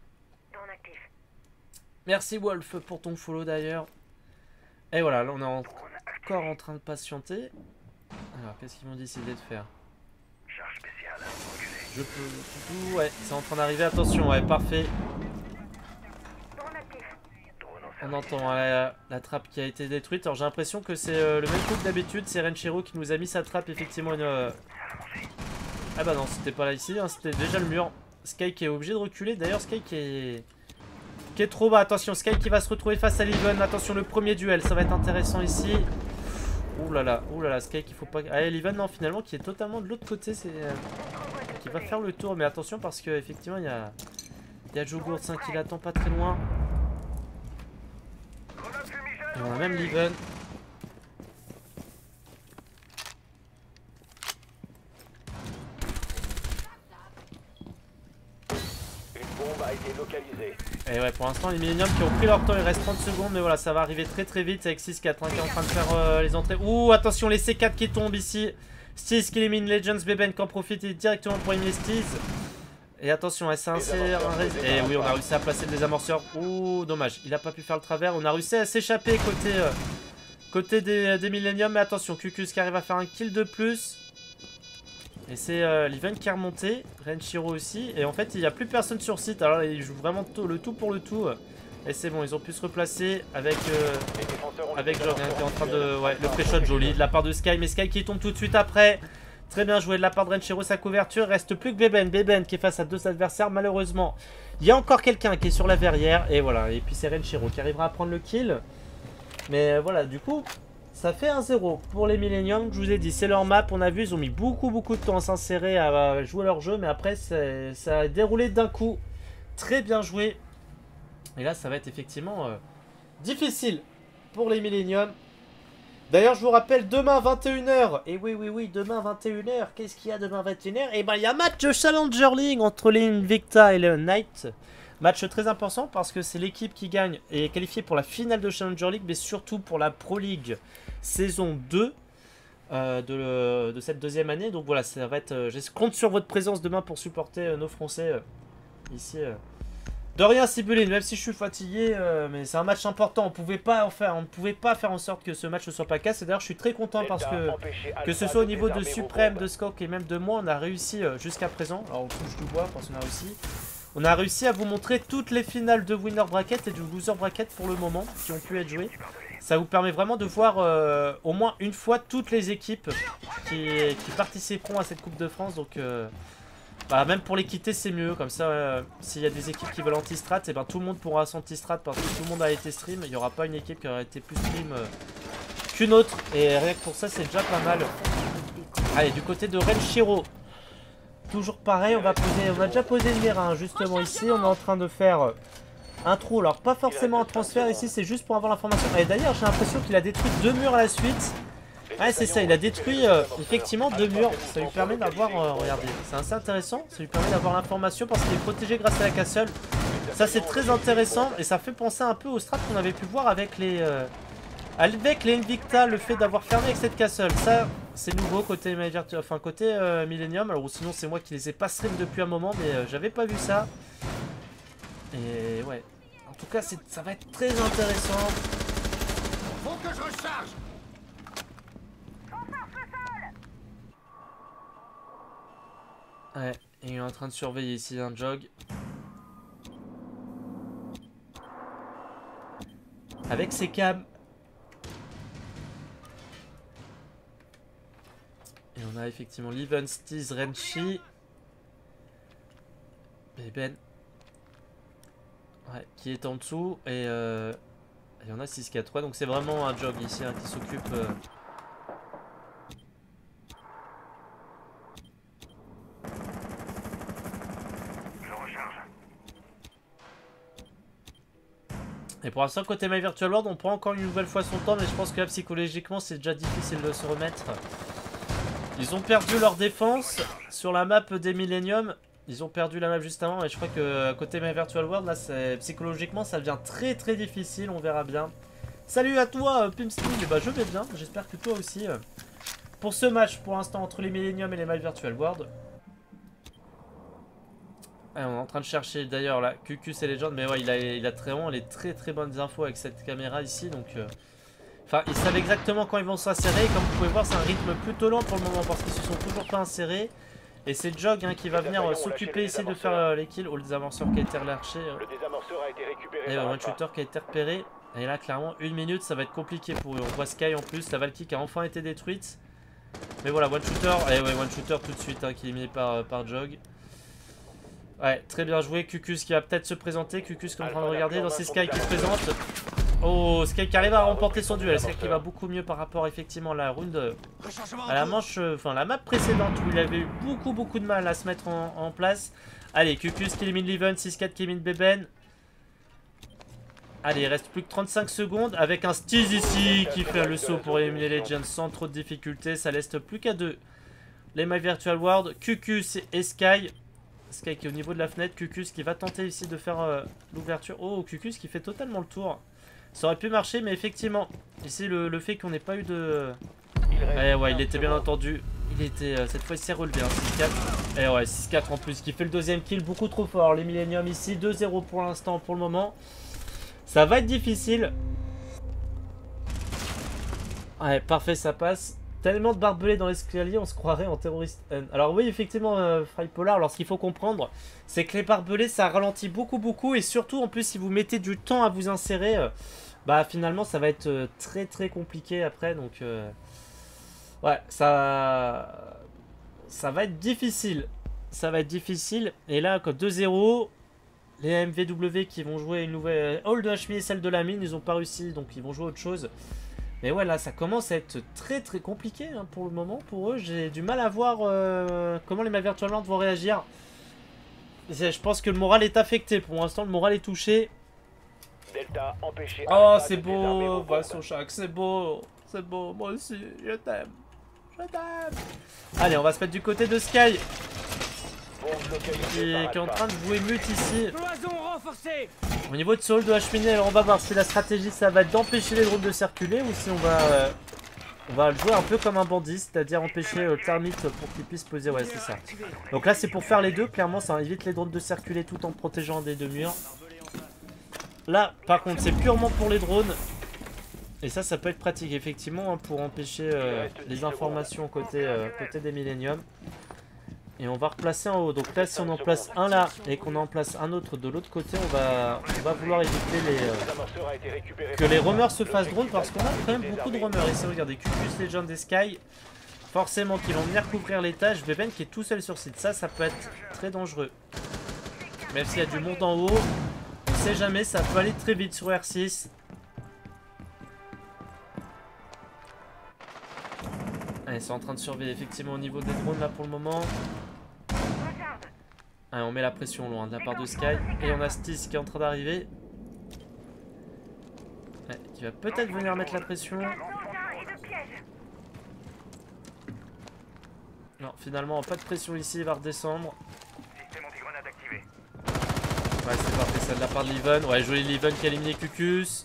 [SPEAKER 1] Merci Wolf pour ton follow d'ailleurs. Et voilà, là on est en... encore en train de patienter. Alors qu'est-ce qu'ils m'ont décidé de faire? Je peux... Ouais, c'est en train d'arriver, attention, ouais, parfait. On entend la, la trappe qui a été détruite. Alors j'ai l'impression que c'est euh, le même coup que d'habitude. C'est Renshiro qui nous a mis sa trappe, effectivement. Une, euh... Ah bah non, c'était pas là ici, hein, c'était déjà le mur. Sky qui est obligé de reculer. D'ailleurs, Sky qui est... qui est trop bas. Attention, Sky qui va se retrouver face à Leven. Attention, le premier duel, ça va être intéressant ici. Ouh là là, ouh là là, Sky qu'il faut pas... Ah, Leven, non, finalement, qui est totalement de l'autre côté. C'est... Euh... qui va faire le tour. Mais attention, parce que effectivement il y a... il y a Joe Gourtsin qui l'attend pas très loin. Et on a même Leven.
[SPEAKER 3] A été localisé.
[SPEAKER 1] Et ouais, pour l'instant les Millennium qui ont pris leur temps, il reste trente secondes, mais voilà, ça va arriver très très vite avec six quatre hein, qui est en train de faire euh, les entrées. Ouh, attention, les C quatre qui tombent ici. Stiz qui élimine Legends, Beben qui en profite et directement pour éliminer Stiz. Et attention, c'est un Et oui, on a réussi à placer le désamorceur. Ouh, dommage, il a pas pu faire le travers. On a réussi à s'échapper côté, euh, côté des, des Millennium, mais attention, Cucus qui arrive à faire un kill de plus. Et c'est euh, Leven qui est remonté, Renshiro aussi. Et en fait, il n'y a plus personne sur site. Alors, ils jouent vraiment tout, le tout pour le tout. Et c'est bon, ils ont pu se replacer avec euh, avec Jorien qui est en train de... Ouais, le pré-shot joli de la part de Sky. Mais Sky qui tombe tout de suite après. Très bien joué de la part de Renshiro, sa couverture. Reste plus que Beben. Beben qui est face à deux adversaires. Malheureusement, il y a encore quelqu'un qui est sur la verrière. Et voilà, et puis c'est Renshiro qui arrivera à prendre le kill. Mais voilà, du coup... ça fait un zéro pour les Millennium, je vous ai dit, c'est leur map, on a vu, ils ont mis beaucoup beaucoup de temps à s'insérer, à jouer leur jeu, mais après ça a déroulé d'un coup, très bien joué. Et là ça va être effectivement euh, difficile pour les Millennium. D'ailleurs je vous rappelle, demain vingt et une heures, et oui oui oui, demain vingt et une heures, qu'est-ce qu'il y a demain vingt et une heures? Et ben il y a match de Challenger League entre les Invicta et le Knight. Match très important parce que c'est l'équipe qui gagne et est qualifiée pour la finale de Challenger League, mais surtout pour la Pro League saison deux euh, de, de cette deuxième année. Donc voilà, ça va être. Euh, je compte sur votre présence demain pour supporter euh, nos Français euh, ici. Euh. De rien, Sibuline, même si je suis fatigué, euh, mais c'est un match important. On pouvait pas en faire, on ne pouvait pas faire en sorte que ce match ne soit pas cassé. D'ailleurs, je suis très content parce que que ce soit au niveau de Suprême, de Skok et même de moi, on a réussi euh, jusqu'à présent. Alors on touche du bois parce qu'on a réussi. On a réussi à vous montrer toutes les finales de Winner Bracket et du Loser Bracket pour le moment qui ont pu être jouées. Ça vous permet vraiment de voir euh, au moins une fois toutes les équipes qui, qui participeront à cette Coupe de France. Donc euh, bah, même pour les quitter c'est mieux. Comme ça euh, s'il y a des équipes qui veulent anti-strat, et ben tout le monde pourra s'anti-strat parce que tout le monde a été stream. Il n'y aura pas une équipe qui aurait été plus stream euh, qu'une autre. Et rien que pour ça c'est déjà pas mal. Allez, du côté de Renshiro. Toujours pareil, on va poser, on a déjà posé une mire justement ici. On est en train de faire un trou, alors pas forcément un transfert ici, c'est juste pour avoir l'information. Et d'ailleurs j'ai l'impression qu'il a détruit deux murs à la suite. Ouais c'est ça, il a détruit euh, effectivement deux murs. Ça lui permet d'avoir, euh, regardez, c'est assez intéressant. Ça lui permet d'avoir l'information parce qu'il est protégé grâce à la castle. Ça c'est très intéressant et ça fait penser un peu au strat qu'on avait pu voir avec les euh, avec les Invicta, le fait d'avoir fermé avec cette castle. Ça c'est nouveau côté enfin côté euh, Millennium. Alors sinon c'est moi qui les ai pas stream depuis un moment, mais euh, j'avais pas vu ça. Et ouais, en tout cas ça va être très intéressant.
[SPEAKER 4] Faut que je recharge.
[SPEAKER 1] Ouais, il est en train de surveiller ici un jog. Avec ses cams. Et on a effectivement Leven, Stiz, Renchi. Et Ben. Ouais, qui est en dessous. Et euh, il y en a six quatre. Ouais, donc c'est vraiment un jog ici hein, qui s'occupe. Euh, Et pour l'instant, côté My Virtual World, on prend encore une nouvelle fois son temps, mais je pense que là, psychologiquement, c'est déjà difficile de se remettre. Ils ont perdu leur défense sur la map des Millennium. Ils ont perdu la map juste avant, et je crois que côté My Virtual World, là, psychologiquement, ça devient très très difficile, on verra bien. Salut à toi, Pimsting, bah je vais bien, j'espère que toi aussi. Pour ce match, pour l'instant, entre les Millennium et les My Virtual World. Ouais, on est en train de chercher d'ailleurs là, Cucus et Legend, mais ouais, il a, il a très, vraiment les très très bonnes infos avec cette caméra ici, donc euh, enfin, ils savent exactement quand ils vont s'insérer, comme vous pouvez voir, c'est un rythme plutôt lent pour le moment, parce qu'ils se sont toujours pas insérés, et c'est Jog hein, qui va venir euh, s'occuper ici de faire euh, les kills, ou le désamorceur qui a été relâché, euh,
[SPEAKER 3] Le désamorceur a été récupéré
[SPEAKER 1] et
[SPEAKER 3] par
[SPEAKER 1] euh, one
[SPEAKER 3] Alpha.
[SPEAKER 1] shooter qui a été repéré, et là clairement, une minute, ça va être compliqué pour eux, on voit Sky en plus, la Valkyrie qui a enfin été détruite, mais voilà, one shooter, et ouais, one shooter tout de suite, hein, qui est mis par, euh, par Jog. Ouais, très bien joué. Cucus qui va peut-être se présenter. Cucus qui est en train de regarder. Dans c'est Sky qui se présente. Oh, Sky qui arrive à remporter son duel. Sky qui va beaucoup mieux par rapport effectivement à la round. À la manche, enfin la map précédente où il avait eu beaucoup beaucoup de mal à se mettre en, en place. Allez, Cucus qui élimine Leven. six quatre qui élimine Beben. Allez, il reste plus que trente-cinq secondes. Avec un Stiz ici qui fait le saut pour éliminer Legends sans trop de difficultés. Ça laisse plus qu'à deux. Les My Virtual World. Cucus et Sky. Sky qui est au niveau de la fenêtre, Cucus qui va tenter ici de faire euh, l'ouverture. Oh, Cucus qui fait totalement le tour. Ça aurait pu marcher, mais effectivement, ici le, le fait qu'on n'ait pas eu de... Eh ouais, il était bien entendu. Il était, euh, cette fois il s'est relevé, hein, six quatre. Et ouais, six quatre en plus, qui fait le deuxième kill, beaucoup trop fort. Les Millennium ici, deux zéro pour l'instant, pour le moment. Ça va être difficile. Ouais, parfait, ça passe. Tellement de barbelés dans l'escalier, on se croirait en terroriste. Alors oui, effectivement, euh, Fry Polar, alors ce qu'il faut comprendre, c'est que les barbelés, ça ralentit beaucoup, beaucoup. Et surtout, en plus, si vous mettez du temps à vous insérer, euh, bah finalement, ça va être euh, très, très compliqué après. Donc, euh, ouais, ça, ça va être difficile. Ça va être difficile. Et là, deux zéro, les M V W qui vont jouer une nouvelle... Hall de Hachmi et celle de la mine, ils n'ont pas réussi, donc ils vont jouer autre chose. Mais ouais, là, ça commence à être très très compliqué hein, pour le moment. Pour eux, j'ai du mal à voir euh, comment les My Virtual World vont réagir. Je pense que le moral est affecté. Pour l'instant, le moral est touché.
[SPEAKER 3] Delta empêché
[SPEAKER 1] Oh,
[SPEAKER 3] Alpha
[SPEAKER 1] c'est
[SPEAKER 3] de désarmer vos
[SPEAKER 1] beau,
[SPEAKER 3] bombes.
[SPEAKER 1] Vassochak, c'est beau. C'est beau, moi aussi, je t'aime. Je t'aime. Allez, on va se mettre du côté de Sky.
[SPEAKER 3] Bombe
[SPEAKER 1] Qui,
[SPEAKER 3] localisée
[SPEAKER 1] est-
[SPEAKER 3] par
[SPEAKER 1] qui est en
[SPEAKER 3] Alpha.
[SPEAKER 1] train de jouer mute ici.
[SPEAKER 4] Cloison renforcée.
[SPEAKER 1] Au niveau de ce hall de Hachminé, alors on va voir si la stratégie ça va être d'empêcher les drones de circuler ou si on va euh, on va le jouer un peu comme un bandit, c'est-à-dire empêcher euh, Thermite pour qu'il puisse poser, ouais c'est ça. Donc là c'est pour faire les deux, clairement ça évite les drones de circuler tout en protégeant des deux murs. Là par contre c'est purement pour les drones. Et ça ça peut être pratique effectivement hein, pour empêcher euh, les informations côté, euh, côté des Millennium. Et on va replacer en haut. Donc là, si on en place un là et qu'on en place un autre de l'autre côté, on va, on va vouloir éviter les, euh, que les roamers se fassent drone parce qu'on a quand même beaucoup de roamers. Ici, regardez, Cucus, Legend et Sky. Forcément, qui vont venir couvrir l'étage. Beben qui est tout seul sur site. Ça, ça peut être très dangereux. Même s'il y a du monde en haut, on sait jamais, ça peut aller très vite sur R six. Allez, c'est en train de surveiller effectivement au niveau des drones là pour le moment. Allez, on met la pression loin de la part de Sky. Et on a Stiz qui est en train d'arriver. Ouais, qui va peut-être venir mettre la pression. Non, finalement, pas de pression ici, il va redescendre. Ouais, c'est parfait, ça de la part de Leven. Ouais, joli Leven qui a éliminé Cucus.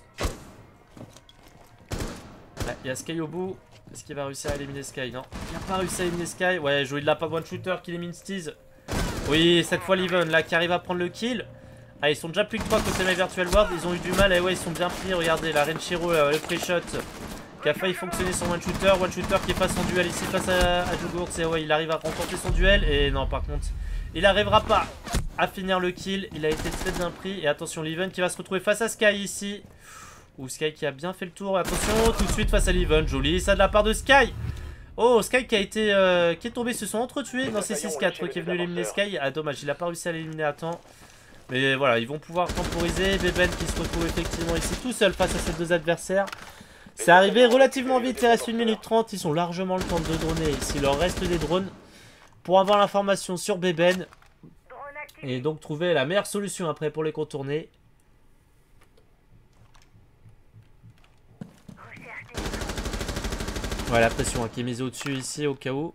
[SPEAKER 1] Ouais, il y a Sky au bout. Est-ce qu'il va réussir à éliminer Sky? Non, il n'a pas réussi à éliminer Sky. Ouais, joli de la part de One Shooter qui élimine Stiz. Oui, cette fois Leven là qui arrive à prendre le kill. Ah, ils sont déjà plus que trois côté My Virtual World. Ils ont eu du mal et ouais, ils sont bien pris. Regardez, la Renshiro, euh, le free shot qui a failli fonctionner sur One Shooter. One Shooter qui passe en duel ici face à, à Jugurts. Et ouais, il arrive à remporter son duel. Et non, par contre, il n'arrivera pas à finir le kill. Il a été très bien pris. Et attention, Leven qui va se retrouver face à Sky ici. Ou Sky qui a bien fait le tour. Attention, tout de suite face à Leven. Joli, ça de la part de Sky. Oh, Sky qui a été euh, qui est tombé, se sont entretués. Non, c'est six quatre qui est venu éliminer Sky. Ah, dommage, il a pas réussi à l'éliminer à temps. Mais voilà, ils vont pouvoir temporiser. Beben qui se retrouve effectivement ici tout seul face à ces deux adversaires. C'est arrivé relativement vite, il reste une minute trente. Ils ont largement le temps de droner. S'il leur reste des drones pour avoir l'information sur Beben. Et donc trouver la meilleure solution après pour les contourner. Voilà, la pression hein, qui est mise au-dessus ici au cas où.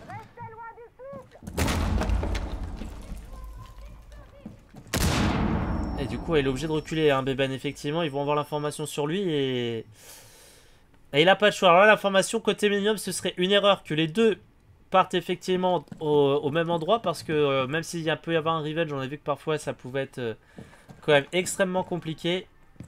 [SPEAKER 1] Et du coup, il est obligé de reculer, hein, Beben, effectivement. Ils vont avoir l'information sur lui et... et il n'a pas de choix. Alors là, l'information côté Millennium, ce serait une erreur que les deux partent effectivement au, au même endroit parce que euh, même s'il y a, peut y avoir un revenge, on a vu que parfois ça pouvait être euh, quand même extrêmement compliqué.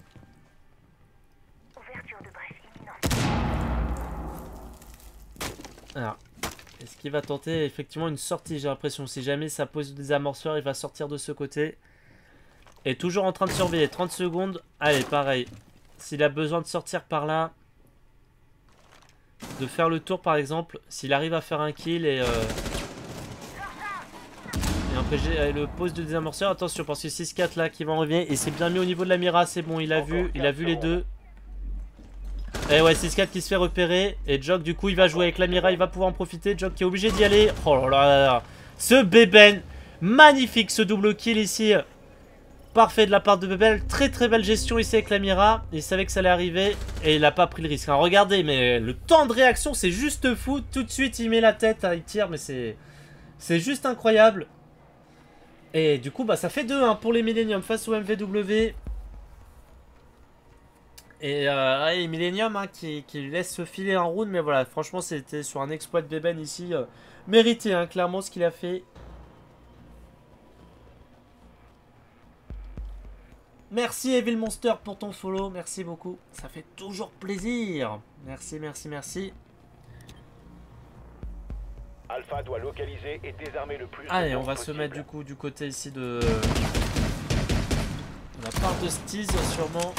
[SPEAKER 1] Alors, est-ce qu'il va tenter effectivement une sortie? J'ai l'impression, si jamais ça pose des amorceurs, il va sortir de ce côté. Et toujours en train de surveiller, trente secondes. Allez, pareil, s'il a besoin de sortir par là, de faire le tour par exemple, s'il arrive à faire un kill et, euh, et un P G, le pose de désamorceur, attention parce que six quatre là qui va en revenir. Et c'est bien mis au niveau de la mira, c'est bon, il a vu, il a vu les deux. Et ouais, six quatre qui se fait repérer. Et Jog, du coup, il va jouer avec la Mira. Il va pouvoir en profiter. Jog qui est obligé d'y aller. Oh là là là. Ce Beben. Magnifique ce double kill ici. Parfait de la part de Beben. Très très belle gestion ici avec la Mira. Il savait que ça allait arriver. Et il n'a pas pris le risque. Alors, regardez, mais le temps de réaction, c'est juste fou. Tout de suite, il met la tête. Il tire, mais c'est c'est juste incroyable. Et du coup, bah, ça fait deux hein, pour les Millennium face au M V W. Et euh, ouais, Millennium hein, qui, qui lui laisse se filer un round. Mais voilà, franchement, c'était sur un exploit de Beben ici. Euh, mérité, hein, clairement, ce qu'il a fait. Merci Evil Monster pour ton follow. Merci beaucoup. Ça fait toujours plaisir. Merci, merci, merci.
[SPEAKER 3] Alpha doit localiser et désarmer le plus.
[SPEAKER 1] Allez, on va se mettre du coup du côté ici de, de la part de Stiz sûrement.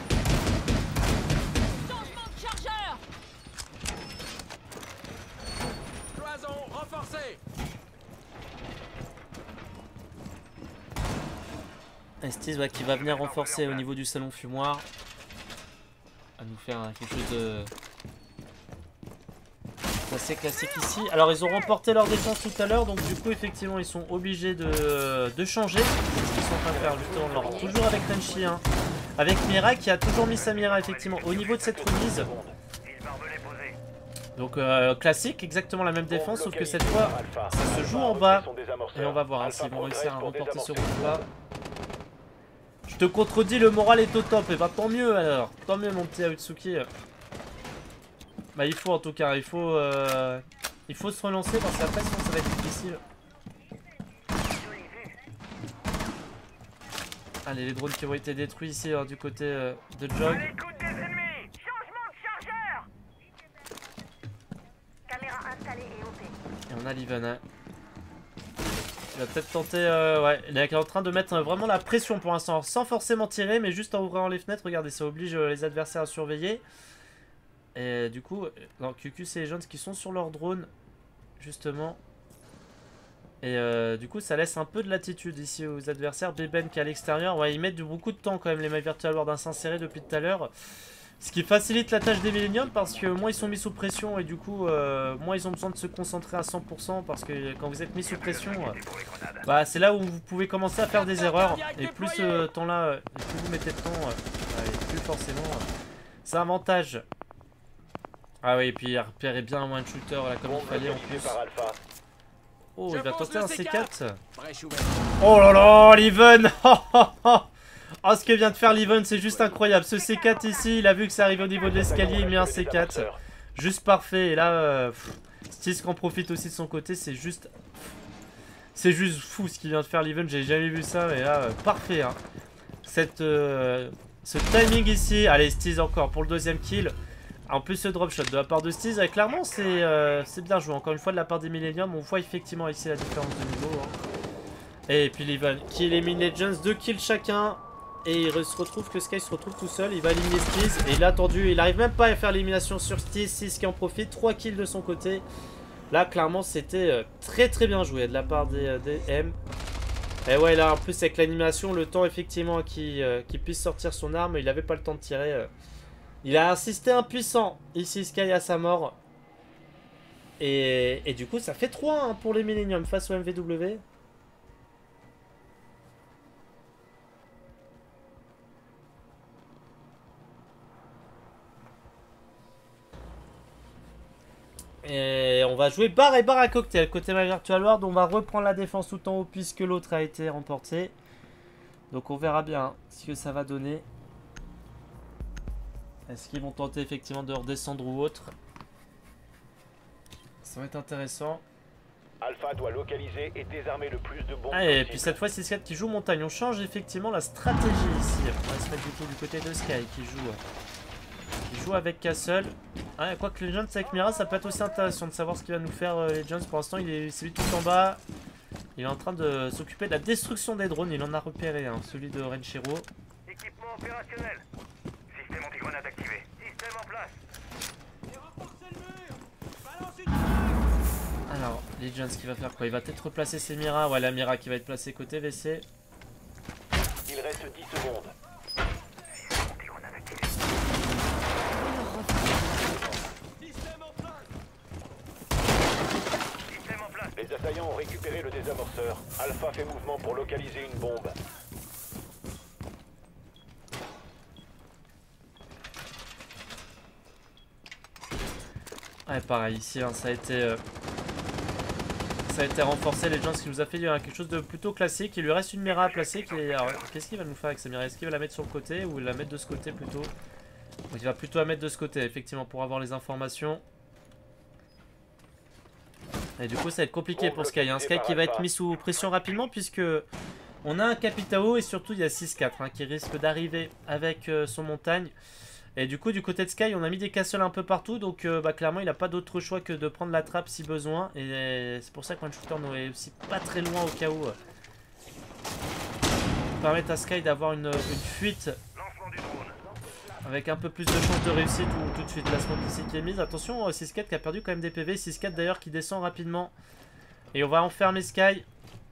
[SPEAKER 1] Stiz ouais, qui va venir renforcer au niveau du salon fumoir. À nous faire hein, quelque chose de assez classique ici. Alors ils ont remporté leur défense tout à l'heure. Donc du coup effectivement ils sont obligés de, de changer. C'est ce qu'ils sont en train de faire justement. Alors, toujours avec Renchi hein, avec Mira qui a toujours mis sa Mira effectivement au niveau de cette remise. Donc euh, classique, exactement la même défense, sauf que cette fois ça se joue en bas. Et on va voir hein, s'ils vont réussir à remporter ce round là. Je te contredis, le moral est au top. Et bah tant mieux alors, tant mieux mon petit Aotsuki. Bah il faut en tout cas, il faut euh, il faut se relancer parce qu'après sinon ça va être difficile. Allez, les drones qui ont été détruits ici hein, du côté euh, de Jog. Et on a Leven hein. Il va peut-être tenter... Euh, ouais, il est en train de mettre vraiment la pression pour l'instant. Sans forcément tirer, mais juste en ouvrant les fenêtres. Regardez, ça oblige les adversaires à surveiller. Et du coup, non, Q Q, c'est les jeunes qui sont sur leur drone. Justement. Et euh, du coup, ça laisse un peu de latitude ici aux adversaires. Beben qui est à l'extérieur. Ouais, ils mettent beaucoup de temps quand même, les My Virtual World, à s'insérer depuis tout à l'heure. Ce qui facilite la tâche des Millennium parce que moins ils sont mis sous pression et du coup, euh, moins ils ont besoin de se concentrer à cent pour cent parce que quand vous êtes mis sous pression, euh, bah, c'est là où vous pouvez commencer à faire des erreurs. Et plus ce euh, temps-là, euh, plus vous mettez de temps, euh, et plus forcément, euh, c'est un avantage. Ah oui, et puis il repérait bien un one shooter là comme il fallait en plus. Oh, il va tenter un C quatre. Oh là là, l'Even. Oh, ce que vient de faire l'Even, c'est juste incroyable. Ce C quatre ici, il a vu que ça arrive au niveau de l'escalier, il met un C quatre. Juste parfait. Et là, euh, Stiz en profite aussi de son côté, c'est juste... C'est juste fou ce qu'il vient de faire l'Even, j'ai jamais vu ça, mais là, euh, parfait. Hein. Cette, euh, ce timing ici, allez Stiz encore pour le deuxième kill. En plus ce drop shot de la part de Stiz, euh, clairement c'est euh, bien joué. Encore une fois de la part des Millennium, on voit effectivement ici la différence de niveau. Hein. Et puis l'Even qui élimine Legends, deux kills chacun. Et il se retrouve que Sky se retrouve tout seul, il va éliminer Stiz. Et il a attendu, il n'arrive même pas à faire l'élimination sur Stiz, Stiz qui en profite, trois kills de son côté. Là clairement c'était euh, très très bien joué de la part des, euh, des M. Et ouais là en plus avec l'animation, le temps effectivement qu'il euh, qu'il puisse sortir son arme, il n'avait pas le temps de tirer. Euh. Il a insisté impuissant, ici Sky à sa mort. Et, et du coup ça fait trois hein, pour les Millennium face au M V W. Et on va jouer bar et bar à cocktail côté My Virtual World. On va reprendre la défense tout en haut puisque l'autre a été remporté. Donc on verra bien hein, ce que ça va donner. Est-ce qu'ils vont tenter effectivement de redescendre ou autre? Ça va être intéressant.
[SPEAKER 3] Alpha doit localiser et désarmer le plus de bombes.
[SPEAKER 1] Ah, et puis cette fois c'est Sky qui joue montagne. On change effectivement la stratégie ici. On va se mettre du coup du côté de Sky qui joue. Il joue avec Castle. Ah, quoique Legends avec Mira, ça peut être aussi intéressant de savoir ce qu'il va nous faire euh, Legends. Pour l'instant, il est celui tout en bas. Il est en train de s'occuper de la destruction des drones. Il en a repéré un, hein, celui de Renshiro.
[SPEAKER 2] Équipement opérationnel. Système anti-grenade activé. Système en place.
[SPEAKER 1] Alors, Legends qui va faire quoi? Il va peut-être replacer ses Mira. Ouais, la Mira qui va être placée côté V C.
[SPEAKER 3] Il reste dix secondes. Les assaillants ont récupéré le désamorceur. Alpha fait mouvement pour localiser une bombe.
[SPEAKER 1] Ouais, pareil, ici, hein, ça a été... Euh, ça a été renforcé, Legends qui nous a fait euh, quelque chose de plutôt classique. Il lui reste une Mira à placer. Qu'est-ce qu'il va nous faire avec sa Mira? Est-ce qu'il va la mettre sur le côté ou la mettre de ce côté plutôt? Donc, il va plutôt la mettre de ce côté, effectivement, pour avoir les informations. Et du coup ça va être compliqué pour Sky, hein. Sky qui va être mis sous pression rapidement puisque on a un Capitao et surtout il y a six quatre hein, qui risque d'arriver avec euh, son montagne. Et du coup du côté de Sky on a mis des castles un peu partout donc euh, bah, clairement il n'a pas d'autre choix que de prendre la trappe si besoin. Et c'est pour ça que One Shooter n'est aussi pas très loin au cas où. Euh, permettre à Sky d'avoir une, une fuite. Avec un peu plus de chance de réussite ou tout de suite la smoke ici qui est mise. Attention, six quatre qui a perdu quand même des P V. six quatre d'ailleurs qui descend rapidement. Et on va enfermer Sky.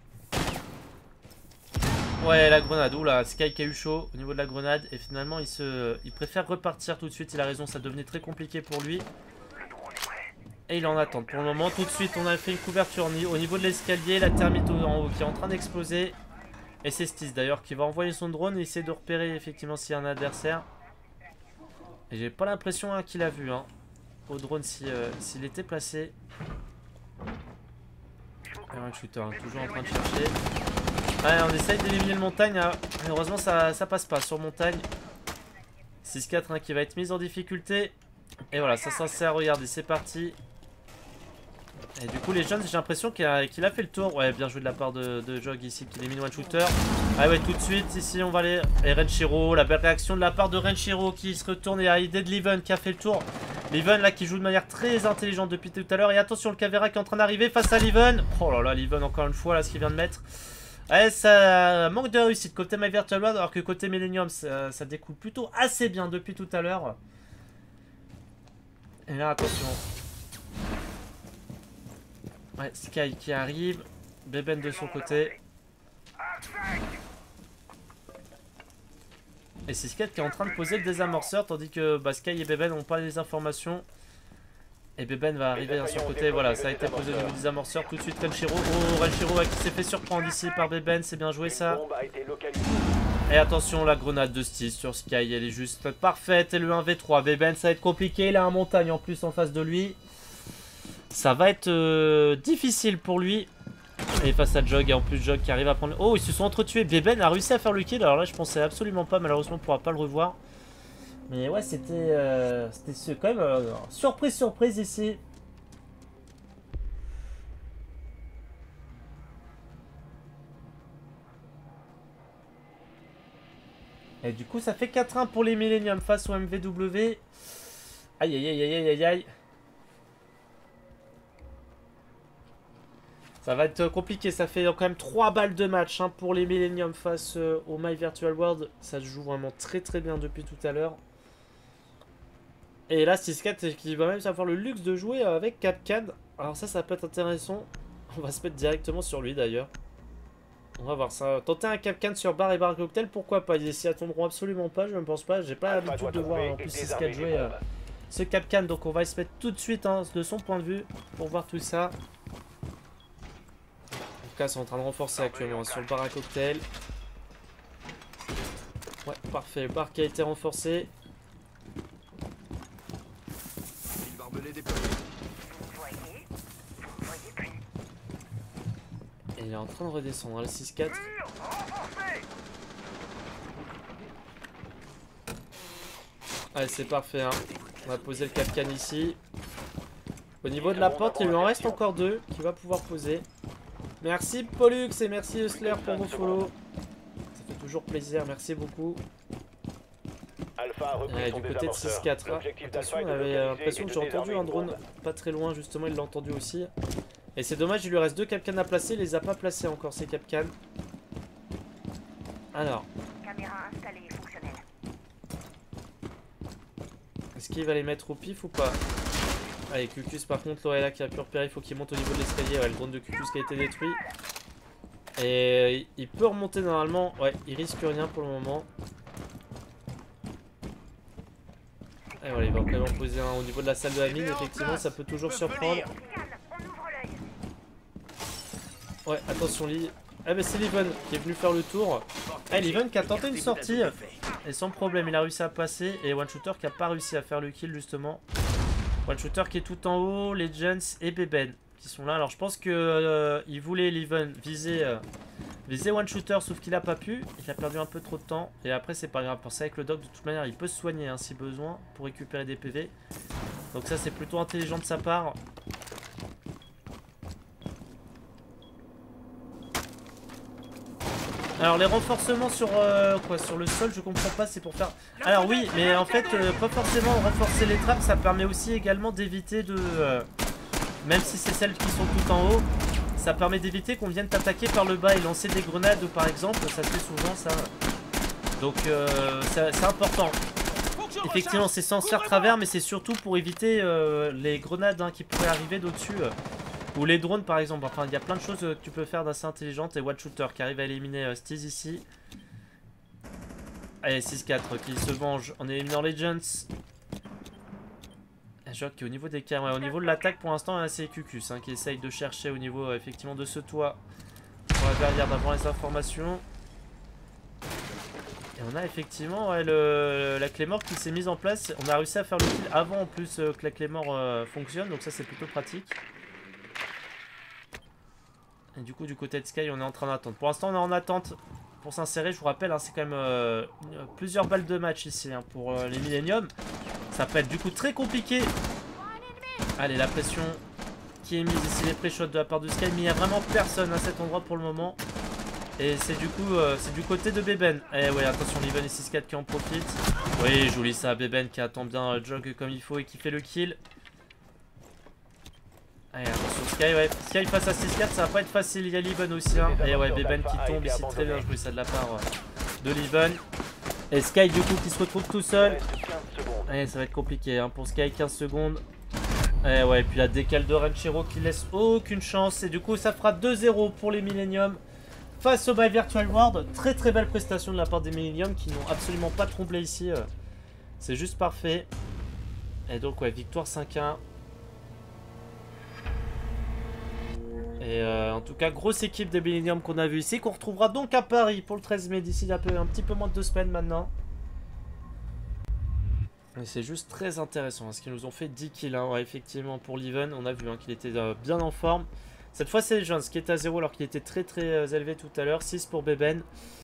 [SPEAKER 1] Ouais, la grenade. Oula, Sky qui a eu chaud au niveau de la grenade. Et finalement, il, se, il préfère repartir tout de suite. Il a raison, ça devenait très compliqué pour lui. Et il en attend. Pour le moment, tout de suite, on a fait une couverture au niveau de l'escalier. La thermite en haut qui est en train d'exploser. Et c'est Stiz d'ailleurs qui va envoyer son drone et essayer de repérer effectivement s'il y a un adversaire. Et j'ai pas l'impression hein, qu'il a vu hein, au drone s'il euh, s'il était placé. Un shooter hein, toujours en train de chercher. Allez, on essaye d'éliminer le montagne. Hein. Malheureusement ça, ça passe pas sur montagne. six quatre hein, qui va être mise en difficulté. Et voilà, ça s'insère, regardez, c'est parti. Et du coup les jeunes j'ai l'impression qu'il a, qu'il a fait le tour. Ouais, bien joué de la part de, de Jog ici qui élimine one shooter. Ah ouais, tout de suite ici on va aller. Et Renshiro, la belle réaction de la part de Renshiro qui se retourne et a l'idée de l'Even qui a fait le tour. Leven là qui joue de manière très intelligente depuis tout à l'heure. Et attention, le Caveira qui est en train d'arriver face à Leven. Oh là là, Leven encore une fois là ce qu'il vient de mettre. Ouais, ça manque de réussite côté My Virtual World, alors que côté Millennium ça, ça découle plutôt assez bien depuis tout à l'heure. Et là attention. Ouais, Sky qui arrive. Beben de son côté. Et c'est Sky qui est en train de poser le désamorceur, tandis que bah, Sky et Beben n'ont pas les informations. Et Beben va arriver de son côté. Voilà, ça a été posé au niveau des amorceurs. Tout de suite Renshiro. Oh, Renshiro qui s'est fait surprendre ici par Beben. C'est bien joué ça. Et attention, la grenade de Stiz sur Sky. Elle est juste parfaite. Et le un v trois. Beben, ça va être compliqué. Il a un montagne en plus en face de lui. Ça va être euh, difficile pour lui. Et face à Jog, et en plus Jog qui arrive à prendre... Oh, ils se sont entretués. Beben a réussi à faire le kill. Alors là, je pensais absolument pas. Malheureusement, on pourra pas le revoir. Mais ouais, c'était euh, c'était quand même euh, surprise, surprise ici. Et du coup, ça fait quatre un pour les Millennium face au M V W. Aïe, aïe, aïe, aïe, aïe, aïe. Ça va être compliqué, ça fait quand même trois balles de match hein, pour les Millennium face euh, au My Virtual World. Ça se joue vraiment très très bien depuis tout à l'heure. Et là, six quatre qui va même avoir le luxe de jouer avec Capcan. Alors ça, ça peut être intéressant. On va se mettre directement sur lui d'ailleurs. On va voir ça. Tenter un Capcan sur bar et bar cocktail, pourquoi pas? Ils s'y attendront absolument pas, je ne pense pas. J'ai pas l'habitude de voir en plus six quatre jouer euh, ce Capcan. Donc on va se mettre tout de suite hein, de son point de vue pour voir tout ça. En tout cas, c'est en train de renforcer actuellement hein, sur le bar à cocktail. Ouais, parfait. Le bar qui a été renforcé. Et il est en train de redescendre, hein, le six quatre. Allez, c'est parfait. Hein. On va poser le Capcan ici. Au niveau de la porte, il lui en reste encore deux qu'il va pouvoir poser. Merci Pollux et merci Hustler pour vos follow. Ça fait toujours plaisir, merci beaucoup. Ouais, du côté de six quatre. Hein. Attention, on avait l'impression que j'ai entendu un drone pas très loin, justement, il l'a entendu aussi. Et c'est dommage, il lui reste deux Capcan à placer, il les a pas placés encore ces Capcan. Alors. Est-ce qu'il va les mettre au pif ou pas? Allez, Cucus par contre, Lorella qui a pu repérer, il faut qu'il monte au niveau de l'escalier. Ouais, le drone de Cucus qui a été détruit. Et il peut remonter normalement. Ouais, il risque rien pour le moment. Et voilà, il va quand même en poser un au niveau de la salle de la mine. Effectivement, ça peut toujours surprendre. Ouais, attention, Lee. Ah, mais c'est Leven qui est venu faire le tour. Ah, Leven qui a tenté une sortie. Et sans problème, il a réussi à passer. Et One Shooter qui a pas réussi à faire le kill, justement. One Shooter qui est tout en haut, Legends et Beben qui sont là. Alors je pense que euh, il voulait Leven viser, euh, viser One Shooter, sauf qu'il a pas pu. Il a perdu un peu trop de temps. Et après c'est pas grave, parce qu'avec le doc de toute manière il peut se soigner hein, si besoin pour récupérer des P V. Donc ça c'est plutôt intelligent de sa part. Alors les renforcements sur euh, quoi, sur le sol, je comprends pas, c'est pour faire... Alors oui, mais en fait, euh, pas forcément renforcer les trappes, ça permet aussi également d'éviter de... Euh, même si c'est celles qui sont tout en haut, ça permet d'éviter qu'on vienne t'attaquer par le bas et lancer des grenades par exemple, ça se fait souvent ça. Donc euh, c'est important. Effectivement, c'est sans se faire travers, mais c'est surtout pour éviter euh, les grenades hein, qui pourraient arriver d'au-dessus. Euh. Ou les drones par exemple, enfin il y a plein de choses que tu peux faire d'assez intelligentes. Et One Shooter qui arrive à éliminer euh, Stiz ici. Allez, six quatre qui se venge en éliminant Legends. Je vois qu'au niveau des cams, ouais, au niveau de l'attaque pour l'instant c'est Cucus hein, qui essaye de chercher au niveau euh, effectivement de ce toit pour la barrière d'avoir les informations. Et on a effectivement ouais, le, la clé mort qui s'est mise en place. On a réussi à faire le kill avant en plus euh, que la clé mort euh, fonctionne, donc ça c'est plutôt pratique. Et du coup du côté de Sky on est en train d'attendre. Pour l'instant on est en attente pour s'insérer. Je vous rappelle hein, c'est quand même euh, plusieurs balles de match ici hein, pour euh, les Millennium. Ça peut être du coup très compliqué. Allez, la pression qui est mise ici, les pré-shots de la part de Sky, mais il n'y a vraiment personne à cet endroit pour le moment. Et c'est du coup, euh, c'est du côté de Beben. Eh ouais, attention, Leven et six quatre qui en profite. Oui, joli ça, Beben qui attend bien euh, Jog comme il faut et qui fait le kill. Allez, attention, Sky, ouais. Sky face à six quatre, ça va pas être facile. Il y a Leven aussi, hein. Et ouais, Beben qui tombe ici, très bien joué ça de la part euh, de Leven. Et Sky du coup qui se retrouve tout seul. Allez, ça va être compliqué hein, pour Sky, quinze secondes. Et ouais, puis la décale de Ranchero qui laisse aucune chance. Et du coup, ça fera deux zéro pour les Millennium face au My Virtual World. Très très belle prestation de la part des Millennium qui n'ont absolument pas tromblé ici. C'est juste parfait. Et donc, ouais, victoire cinq un. Et euh, en tout cas, grosse équipe des Millennium qu'on a vu ici, qu'on retrouvera donc à Paris pour le treize mai, d'ici un, peu, un petit peu moins de deux semaines maintenant. Et c'est juste très intéressant, parce qu'ils nous ont fait dix kills, hein. Ouais, effectivement, pour Leven, on a vu hein, qu'il était euh, bien en forme. Cette fois, c'est Jones qui est à zéro alors qu'il était très très euh, élevé tout à l'heure, six pour Beben.